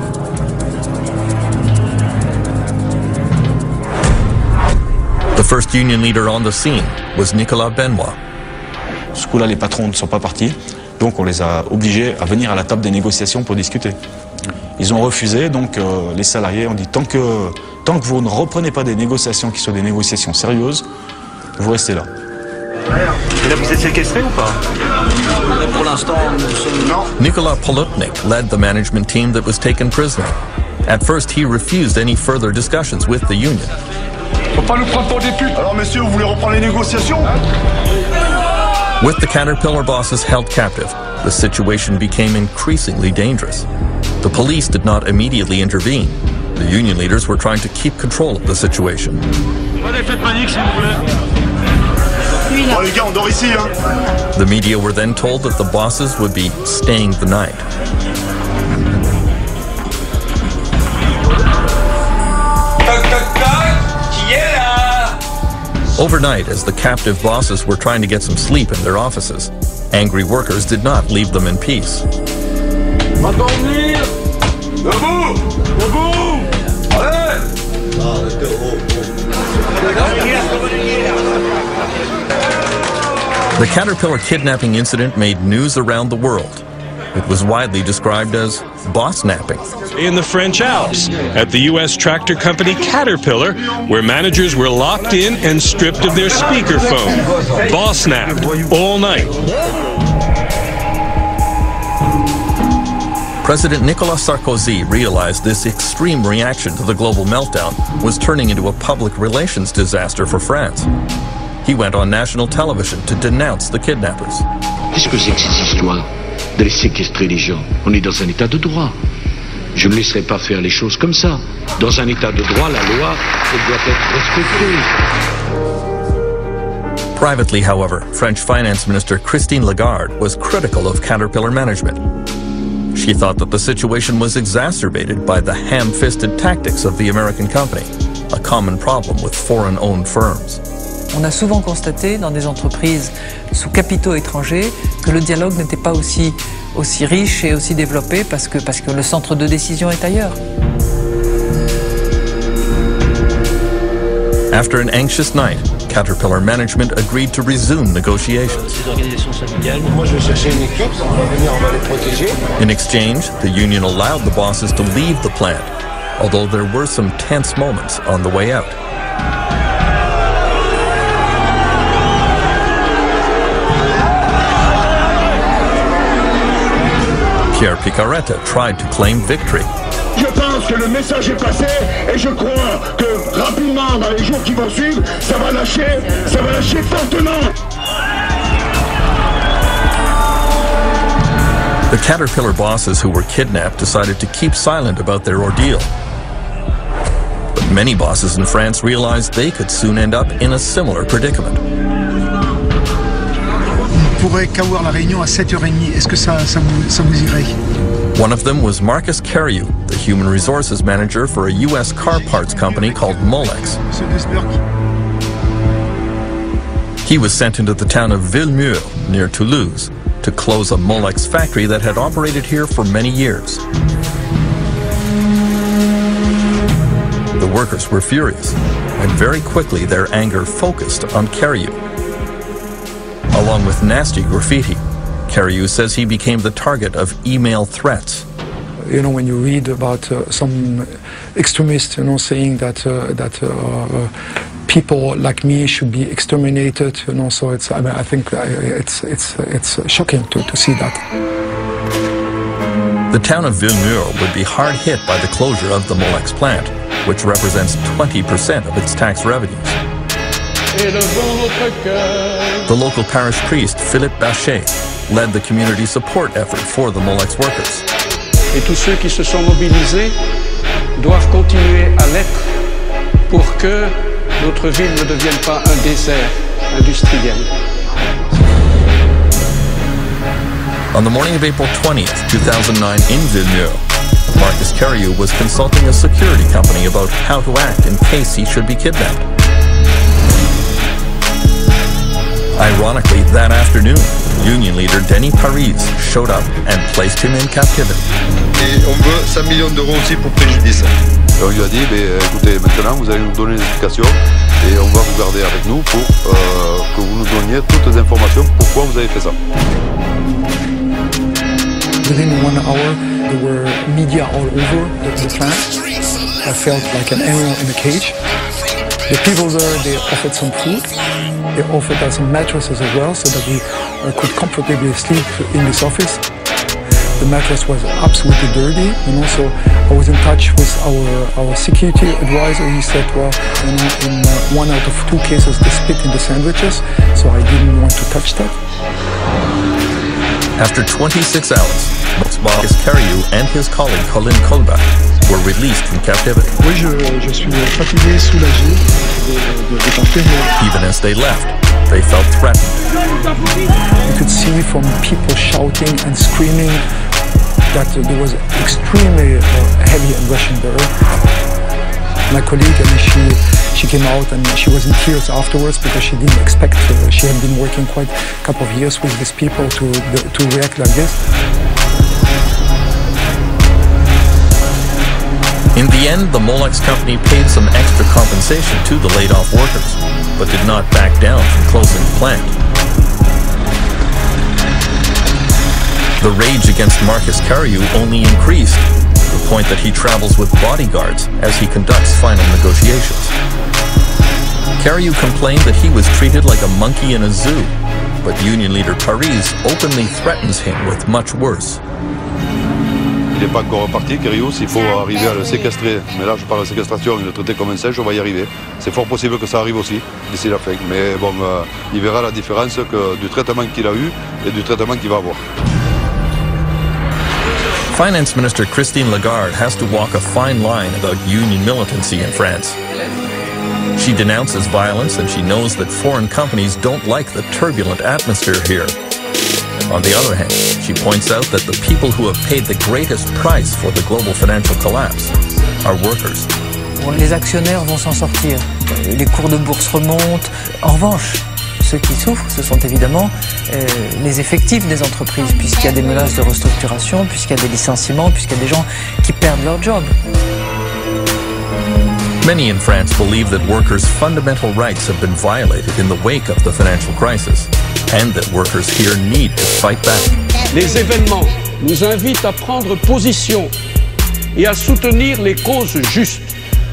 The first union leader on the scene was Nicolas Benoit. Ce coup-là, les patrons ne sont pas partis, donc on les a obligés à venir à la table des négociations pour discuter. Ils ont refusé, donc les salariés ont dit tant que vous ne reprenez pas des négociations qui soient des négociations sérieuses, vous restez là. Et là, vous êtes séquestré ou pas? Pour l'instant, nous sommes... Non. Nicolas Polutnik led the management team that was taken prisoner. At first, he refused any further discussions with the union. Faut pas nous prendre pour des putes. Alors, messieurs, vous voulez reprendre les négociations? With the Caterpillar bosses held captive, the situation became increasingly dangerous. The police did not immediately intervene. The union leaders were trying to keep control of the situation. Pas d'effet de panique, s'il vous plaît. Bon, les gars, on dort ici, hein. The media were then told that the bosses would be staying the night. Overnight, as the captive bosses were trying to get some sleep in their offices, angry workers did not leave them in peace. The Caterpillar kidnapping incident made news around the world. It was widely described as boss-napping. In the French Alps, at the U.S. tractor company Caterpillar, where managers were locked in and stripped of their speakerphone, boss-napped all night. President Nicolas Sarkozy realized this extreme reaction to the global meltdown was turning into a public relations disaster for France. He went on national television to denounce the kidnappers. Qu'est-ce que c'est que cette histoire d'aller séquestrer les gens? On est dans un état de droit. Je ne laisserai pas faire les choses comme ça. Dans un état de droit, la loi doit être respectée. Privately, however, French Finance Minister Christine Lagarde was critical of Caterpillar management. She thought that the situation was exacerbated by the ham-fisted tactics of the American company, a common problem with foreign-owned firms. On a souvent constaté dans des entreprises sous capitaux étrangers que le dialogue n'était pas aussi riche et aussi développé parce que le centre de décision est ailleurs. After an anxious night, Caterpillar management agreed to resume negotiations. In exchange, the union allowed the bosses to leave the plant, although there were some tense moments on the way out. Pierre Picaretta tried to claim victory. Je pense que le message est passé et je crois que rapidement, dans les jours qui vont suivre, ça va lâcher fortement. The Caterpillar bosses who were kidnapped decided to keep silent about their ordeal. But many bosses in France realized they could soon end up in a similar predicament. On pourrait qu'avoir la réunion à 7h30. Est-ce que ça vous irait? One of them was Marcus Carriou, the human resources manager for a U.S. car parts company called Molex. He was sent into the town of Villemur, near Toulouse, to close a Molex factory that had operated here for many years. The workers were furious, and very quickly their anger focused on Carriou. Along with nasty graffiti, Carriou says he became the target of email threats. You know, when you read about some extremists, saying that people like me should be exterminated. You know, so it's. I mean, I think it's shocking to see that. The town of Villemur would be hard hit by the closure of the Molex plant, which represents 20% of its tax revenues. The local parish priest, Philippe Bachet, led the community support effort for the Molex workers. Et tous ceux qui se sont mobilisés doivent continuer à l'être pour que notre ville ne devienne pas un désert industriel. On the morning of April 20th, 2009 in Villemur, Marcus Carriou was consulting a security company about how to act in case he should be kidnapped. Ironically, that afternoon, union leader Denis Paris showed up and placed him in captivity. Et on veut 100 millions d'euros aussi pour préjudice. Et on lui a dit, écoutez, maintenant vous allez nous donner des explications et on va vous garder avec nous pour que vous nous donniez toutes les informations pourquoi vous avez fait ça. Within 1 hour, there were media all over the plant. I felt like an animal in a cage. The people there, they offered some food. They offered us some mattresses as well, so that we could comfortably sleep in this office. The mattress was absolutely dirty, you know, so I was in touch with our security advisor. He said, well, you know, in 1 out of 2 cases, they spit in the sandwiches, so I didn't want to touch that. After 26 hours, Marcus Carriou and his colleague Colin Colbach were released from captivity. Oui, je suis fatigué, soulagé de partir. Even as they left, they felt threatened. You could see from people shouting and screaming that there was extremely heavy aggression there. My colleague, I mean, she came out and she was in tears afterwards because she didn't expect. She had been working quite a couple of years with these people to react like this. In the end, the Molex company paid some extra compensation to the laid-off workers, but did not back down from closing the plant. The rage against Marcus Carriou only increased, to the point that he travels with bodyguards as he conducts final negotiations. Carriou complained that he was treated like a monkey in a zoo, but union leader Paris openly threatens him with much worse. Il n'est pas encore reparti, Carriou, s'il faut arriver à le séquestrer. Mais là, je parle de séquestration et le traiter comme un singe, on va y arriver. C'est fort possible que ça arrive aussi, d'ici la fin. Mais bon, il verra la différence du traitement qu'il a eu et du traitement qu'il va avoir. Finance Minister Christine Lagarde has to walk a fine line about union militancy in France. She denounces violence and she knows that foreign companies don't like the turbulent atmosphere here. On the other hand, she points out that the people who have paid the greatest price for the global financial collapse are workers. Bon, les actionnaires vont s'en sortir. Les cours de bourse remontent. En revanche, ceux qui souffrent, ce sont évidemment les effectifs des entreprises, puisqu'il y a des menaces de restructuration, puisqu'il y a des licenciements, puisqu'il y a des gens qui perdent leur job. Many in France believe that workers' fundamental rights have been violated in the wake of the financial crisis, and that workers here need to fight back. Les événements nous invitent à prendre position et à soutenir les causes justes.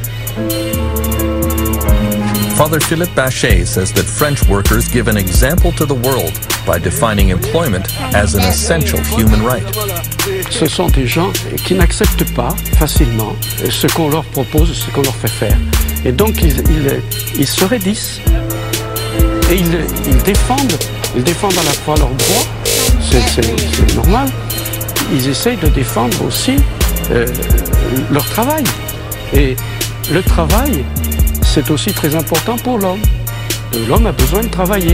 Father Philippe Bachet says that French workers give an example to the world by defining employment as an essential human right. Ce sont des gens qui n'acceptent pas facilement ce qu'on leur propose, ce qu'on leur fait faire. Et donc ils se raidissent et ils défendent à la fois leurs droits, c'est normal. Ils essayent de défendre aussi leur travail. Et le travail, c'est aussi très important pour l'homme. L'homme a besoin de travailler.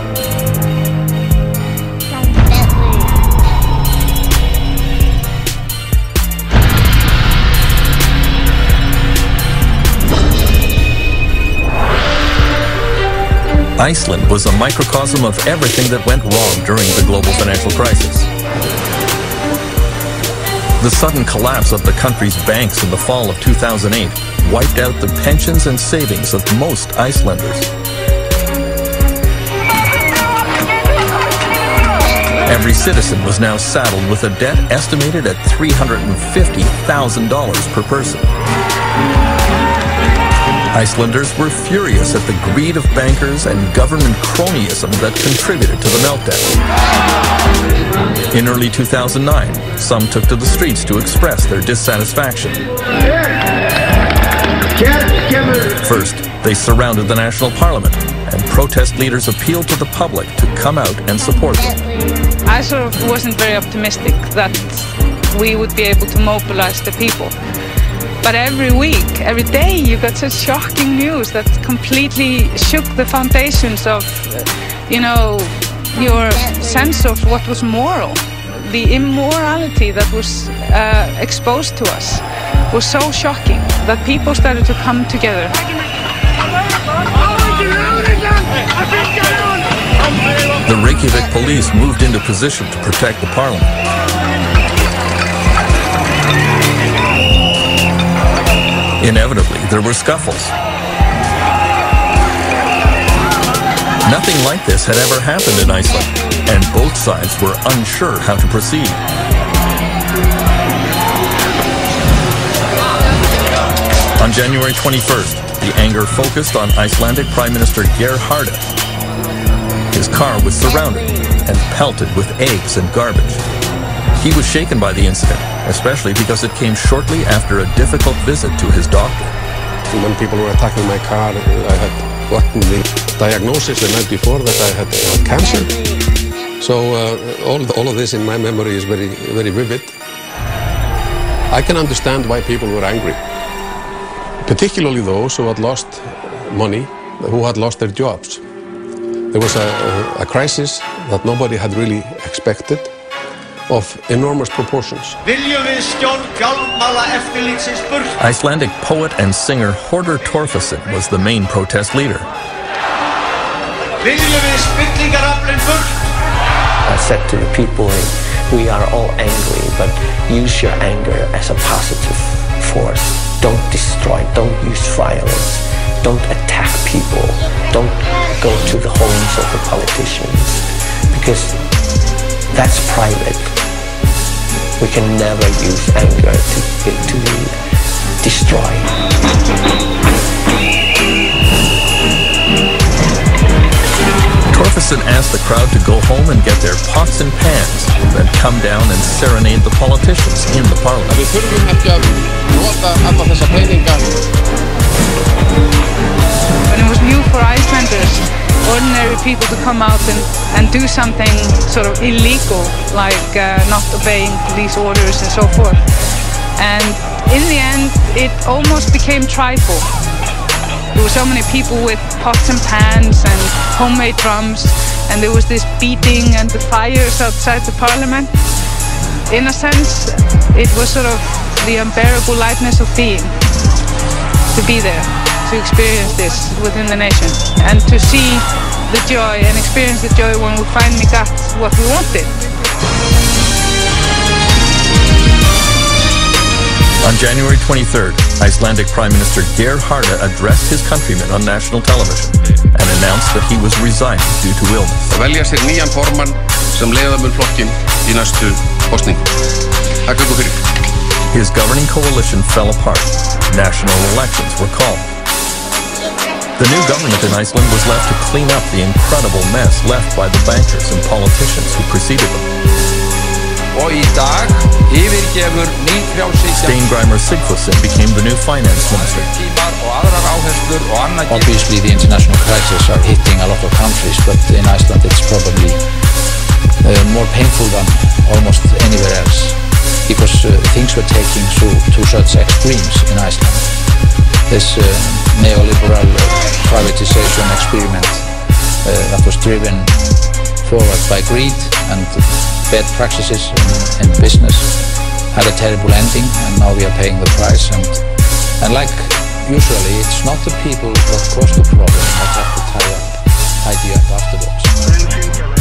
Iceland was a microcosm of everything that went wrong during the global financial crisis. The sudden collapse of the country's banks in the fall of 2008 wiped out the pensions and savings of most Icelanders. Every citizen was now saddled with a debt estimated at $350,000 per person. Icelanders were furious at the greed of bankers and government cronyism that contributed to the meltdown. In early 2009, some took to the streets to express their dissatisfaction. First, they surrounded the National Parliament, and protest leaders appealed to the public to come out and support them. I sort of wasn't very optimistic that we would be able to mobilize the people. But every week, every day, you got such shocking news that completely shook the foundations of, your sense of what was moral. The immorality that was exposed to us was so shocking that people started to come together. The Reykjavik police moved into position to protect the parliament. Inevitably, there were scuffles. Nothing like this had ever happened in Iceland, and both sides were unsure how to proceed. On January 21st, the anger focused on Icelandic Prime Minister Geir Haarde. His car was surrounded and pelted with eggs and garbage. He was shaken by the incident, especially because it came shortly after a difficult visit to his doctor. When people were attacking my car, I had gotten the diagnosis the night before that I had cancer. So all of this in my memory is very, very vivid. I can understand why people were angry, particularly those who had lost money, who had lost their jobs. There was a crisis that nobody had really expected, of enormous proportions. Icelandic poet and singer Hordur Torfason was the main protest leader. I said to the people, we are all angry, but use your anger as a positive force. Don't destroy, don't use violence, don't attack people, don't go to the homes of the politicians, because that's private. We can never use anger to destroy. Torfason asked the crowd to go home and get their pots and pans, then come down and serenade the politicians in the parliament. When it was new for Icelanders, ordinary people to come out and do something sort of illegal, like not obeying police orders and so forth. And in the end, it almost became tribal. There were so many people with pots and pans and homemade drums, and there was this beating and the fires outside the parliament. In a sense, it was sort of the unbearable lightness of being, to be there, to experience this within the nation, and to see the joy and experience the joy when we finally got what we wanted. On January 23rd, Icelandic Prime Minister Geir Haarde addressed his countrymen on national television and announced that he was resigning due to illness. Velja sér nýjan formann sem leiða mun flokkinn í næstu kosningum. Takk fyrir. His governing coalition fell apart. National elections were called. The new government in Iceland was left to clean up the incredible mess left by the bankers and politicians who preceded them. Og í dag yfirgefur Steingrímur Sigfússon became the new finance minister. Obviously the international crises are hitting a lot of countries, but in Iceland it's probably more painful than almost anywhere else, because things were taking to such extremes in Iceland. This neoliberal privatization experiment that was driven forward by greed and bad practices in business had a terrible ending, and now we are paying the price. And like usually, it's not the people that cause the problem that have to tidy up afterwards.